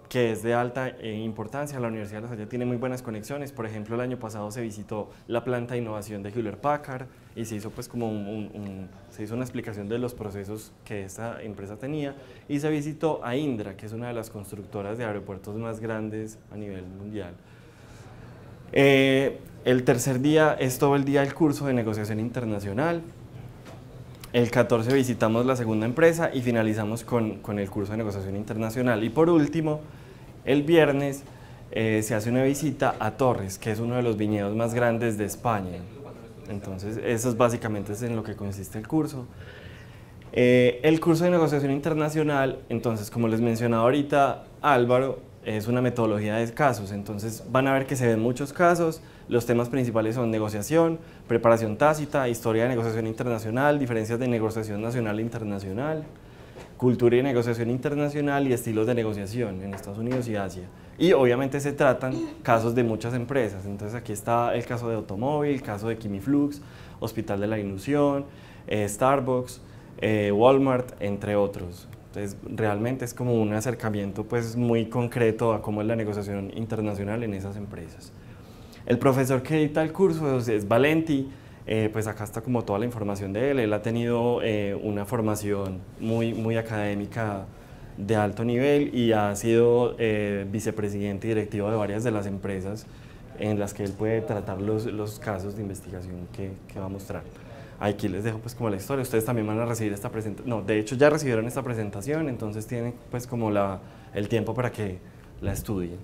que es de alta importancia. La Universidad de La Salle tiene muy buenas conexiones. Por ejemplo, el año pasado se visitó la planta de innovación de Hewlett Packard y se hizo pues como se hizo una explicación de los procesos que esta empresa tenía, y se visitó a Indra, que es una de las constructoras de aeropuertos más grandes a nivel mundial. El tercer día es todo el día el curso de negociación internacional. El 14 visitamos la segunda empresa y finalizamos con el curso de negociación internacional. Y por último, el viernes se hace una visita a Torres, que es uno de los viñedos más grandes de España. Entonces, eso es básicamente en lo que consiste el curso. El curso de negociación internacional, entonces, como les mencionaba ahorita Álvaro, es una metodología de casos. Entonces, van a ver que se ven muchos casos. Los temas principales son negociación, preparación tácita, historia de negociación internacional, diferencias de negociación nacional e internacional, cultura y negociación internacional y estilos de negociación en Estados Unidos y Asia. Y obviamente se tratan casos de muchas empresas. Entonces aquí está el caso de automóvil, el caso de Quimiflux, Hospital de la Ilusión, Starbucks, Walmart, entre otros. Entonces realmente es como un acercamiento pues muy concreto a cómo es la negociación internacional en esas empresas. El profesor que edita el curso es Valenti, pues acá está como toda la información de él. Él ha tenido una formación muy académica de alto nivel y ha sido vicepresidente y directivo de varias de las empresas en las que él puede tratar los casos de investigación que va a mostrar. Aquí les dejo pues como la historia. Ustedes también van a recibir esta presentación. No, de hecho ya recibieron esta presentación, entonces tienen pues como el tiempo para que la estudien.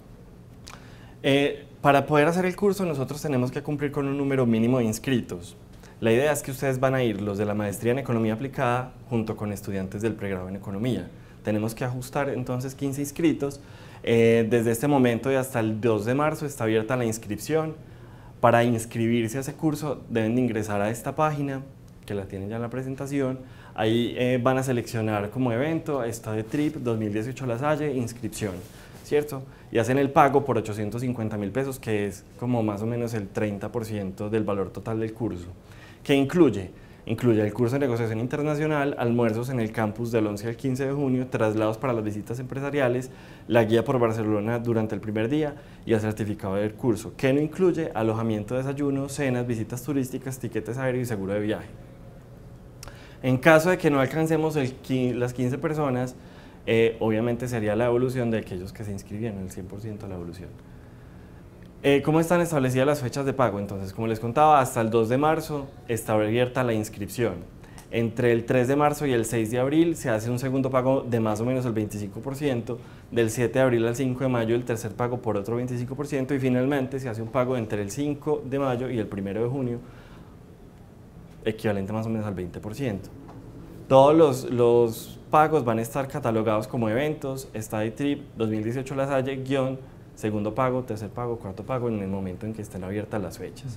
Para poder hacer el curso nosotros tenemos que cumplir con un número mínimo de inscritos. La idea es que ustedes van a ir los de la maestría en Economía Aplicada junto con estudiantes del pregrado en Economía. Tenemos que ajustar entonces 15 inscritos. Desde este momento y hasta el 2 de marzo está abierta la inscripción. Para inscribirse a ese curso deben de ingresar a esta página, que la tienen ya en la presentación. Ahí van a seleccionar como evento, está de TRIP 2018 La Salle, inscripción, ¿cierto? Y hacen el pago por 850.000 pesos, que es como más o menos el 30% del valor total del curso. ¿Qué incluye? Incluye el curso de negociación internacional, almuerzos en el campus del 11 al 15 de junio, traslados para las visitas empresariales, la guía por Barcelona durante el primer día y el certificado del curso, que no incluye alojamiento, desayuno, cenas, visitas turísticas, tiquetes aéreos y seguro de viaje. En caso de que no alcancemos las 15 personas, obviamente sería la devolución de aquellos que se inscribieron, el 100% de la devolución. ¿Cómo están establecidas las fechas de pago? Entonces, como les contaba, hasta el 2 de marzo está abierta la inscripción. Entre el 3 de marzo y el 6 de abril se hace un segundo pago de más o menos el 25%, del 7 de abril al 5 de mayo el tercer pago por otro 25% y finalmente se hace un pago entre el 5 de mayo y el 1 de junio, equivalente más o menos al 20%. Todos los pagos van a estar catalogados como eventos, Study Trip 2018 La Salle, guión, segundo pago, tercer pago, cuarto pago, en el momento en que estén abiertas las fechas.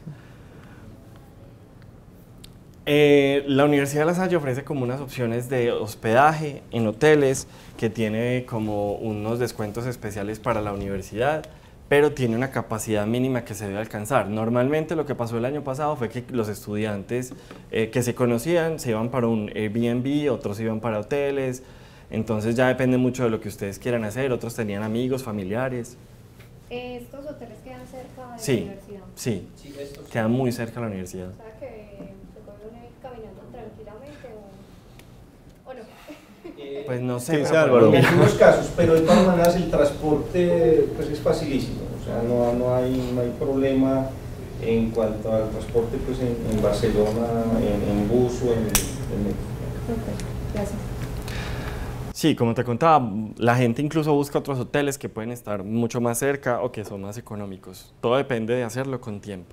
La Universidad de La Salle ofrece como unas opciones de hospedaje en hoteles que tiene como unos descuentos especiales para la universidad, pero tiene una capacidad mínima que se debe alcanzar. Normalmente lo que pasó el año pasado fue que los estudiantes que se conocían se iban para un Airbnb, otros iban para hoteles, entonces ya depende mucho de lo que ustedes quieran hacer, otros tenían amigos, familiares. ¿Estos hoteles quedan cerca de la universidad? Sí, quedan muy cerca de la universidad. O sea que se pueden ir caminando tranquilamente o no. Pues no sé, en algunos casos, pero de todas maneras el transporte pues es facilísimo, o sea, no hay problema en cuanto al transporte pues en Barcelona, en bus o en metro. Gracias. Sí, como te contaba, la gente incluso busca otros hoteles que pueden estar mucho más cerca o que son más económicos. Todo depende de hacerlo con tiempo.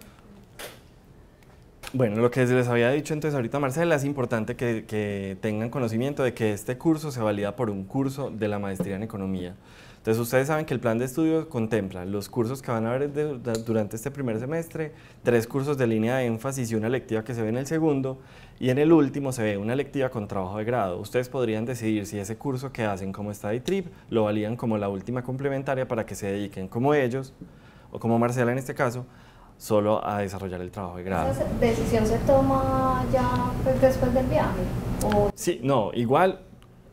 Bueno, lo que les había dicho entonces ahorita Marcela, es importante que tengan conocimiento de que este curso se valida por un curso de la maestría en economía. Entonces ustedes saben que el plan de estudio contempla los cursos que van a haber durante este primer semestre, 3 cursos de línea de énfasis y una electiva que se ve en el segundo, y en el último se ve una electiva con trabajo de grado. Ustedes podrían decidir si ese curso que hacen como Study Trip lo validan como la última complementaria para que se dediquen como ellos, o como Marcela en este caso, solo a desarrollar el trabajo de grado. ¿Esa decisión se toma ya pues, después del viaje? ¿O? Sí, no, igual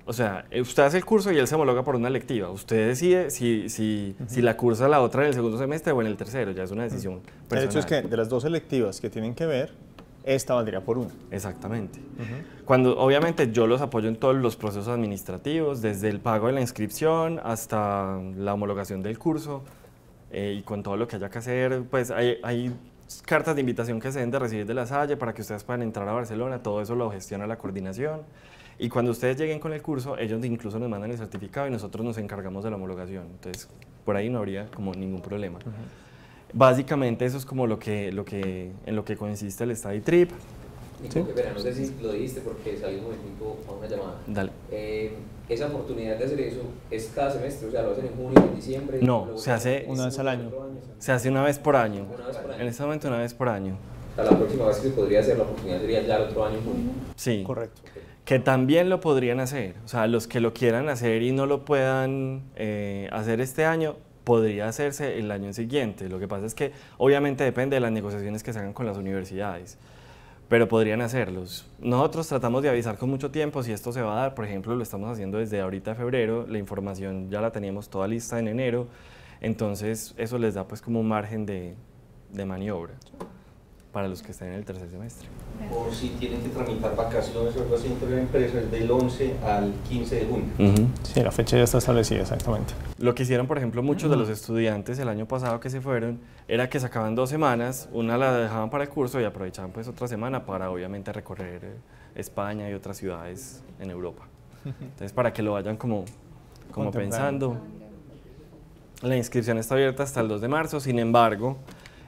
O sea, usted hace el curso y él se homologa por una electiva. Usted decide si la cursa la otra en el segundo semestre o en el tercero, ya es una decisión personal. El hecho es que de las 2 electivas que tienen que ver, esta valdría por una. Exactamente. Cuando, obviamente, yo los apoyo en todos los procesos administrativos, desde el pago de la inscripción hasta la homologación del curso, y con todo lo que haya que hacer, pues hay cartas de invitación que se deben de recibir de la Salle para que ustedes puedan entrar a Barcelona, todo eso lo gestiona la coordinación. Y cuando ustedes lleguen con el curso, ellos incluso nos mandan el certificado y nosotros nos encargamos de la homologación. Entonces, por ahí no habría como ningún problema. Básicamente eso es como en lo que consiste el Study Trip. Nico, espera, no sé si lo dijiste porque salí un momentito a una llamada. Dale. Esa oportunidad de hacer eso es cada semestre, o sea, lo hacen en junio, en diciembre. No, se hace una vez al año. Se hace una vez por año. Una vez por año. En este momento una vez por año. O sea, la próxima vez que se podría hacer la oportunidad sería ya el otro año en junio. Sí. Correcto. Que también lo podrían hacer. O sea, los que lo quieran hacer y no lo puedan hacer este año, podría hacerse el año siguiente. Lo que pasa es que obviamente depende de las negociaciones que se hagan con las universidades, pero podrían hacerlos. Nosotros tratamos de avisar con mucho tiempo si esto se va a dar. Por ejemplo, lo estamos haciendo desde ahorita de febrero, la información ya la teníamos toda lista en enero, entonces eso les da pues como un margen de maniobra para los que estén en el tercer semestre. O si tienen que tramitar vacaciones o algo así entre la empresa, es del 11 al 15 de junio. Sí, la fecha ya está establecida, exactamente. Lo que hicieron, por ejemplo, muchos de los estudiantes el año pasado que se fueron, era que sacaban 2 semanas, una la dejaban para el curso y aprovechaban pues otra semana para obviamente recorrer España y otras ciudades en Europa. Entonces, para que lo vayan como pensando. La inscripción está abierta hasta el 2 de marzo, sin embargo,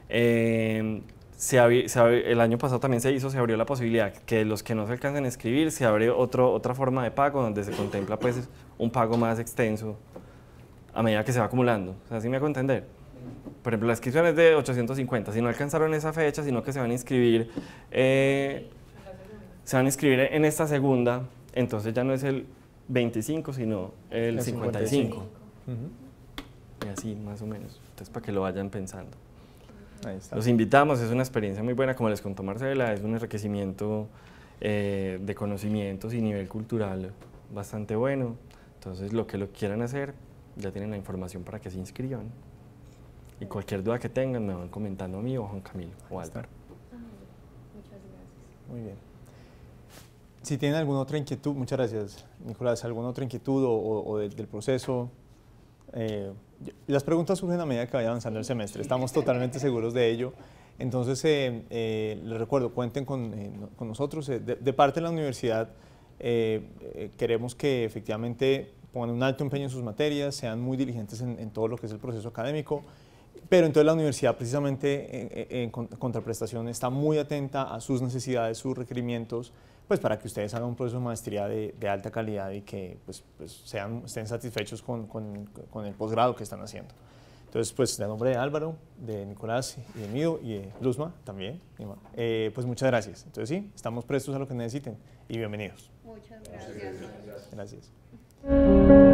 el año pasado también se abrió la posibilidad que los que no se alcancen a inscribir, se abre otra forma de pago donde se contempla pues un pago más extenso a medida que se va acumulando. O sea, ¿sí me hago entender? Por ejemplo, la inscripción es de 850, si no alcanzaron esa fecha, sino que se van a inscribir, en esta segunda, entonces ya no es el 25, sino el 55. Y así, más o menos. Entonces, para que lo vayan pensando. Ahí está. Los invitamos, es una experiencia muy buena, como les contó Marcela, es un enriquecimiento de conocimientos y nivel cultural bastante bueno. Entonces, lo que lo quieran hacer, ya tienen la información para que se inscriban. Y cualquier duda que tengan, me van comentando a mí o a Juan Camilo o a Álvaro. Muchas gracias. Muy bien. Si tienen alguna otra inquietud, muchas gracias, Nicolás, alguna otra inquietud o del proceso, las preguntas surgen a medida que vaya avanzando el semestre, estamos totalmente seguros de ello. Entonces, les recuerdo, cuenten con nosotros. De parte de la universidad, queremos que efectivamente pongan un alto empeño en sus materias, sean muy diligentes en todo lo que es el proceso académico, pero entonces la universidad precisamente en contraprestación está muy atenta a sus necesidades, sus requerimientos, pues para que ustedes hagan un proceso de maestría de alta calidad y que pues estén satisfechos con el posgrado que están haciendo. Entonces, pues, de nombre de Álvaro, de Nicolás y de mío y de Luzma también, pues muchas gracias. Entonces, sí, estamos prestos a lo que necesiten y bienvenidos. Muchas gracias. Gracias.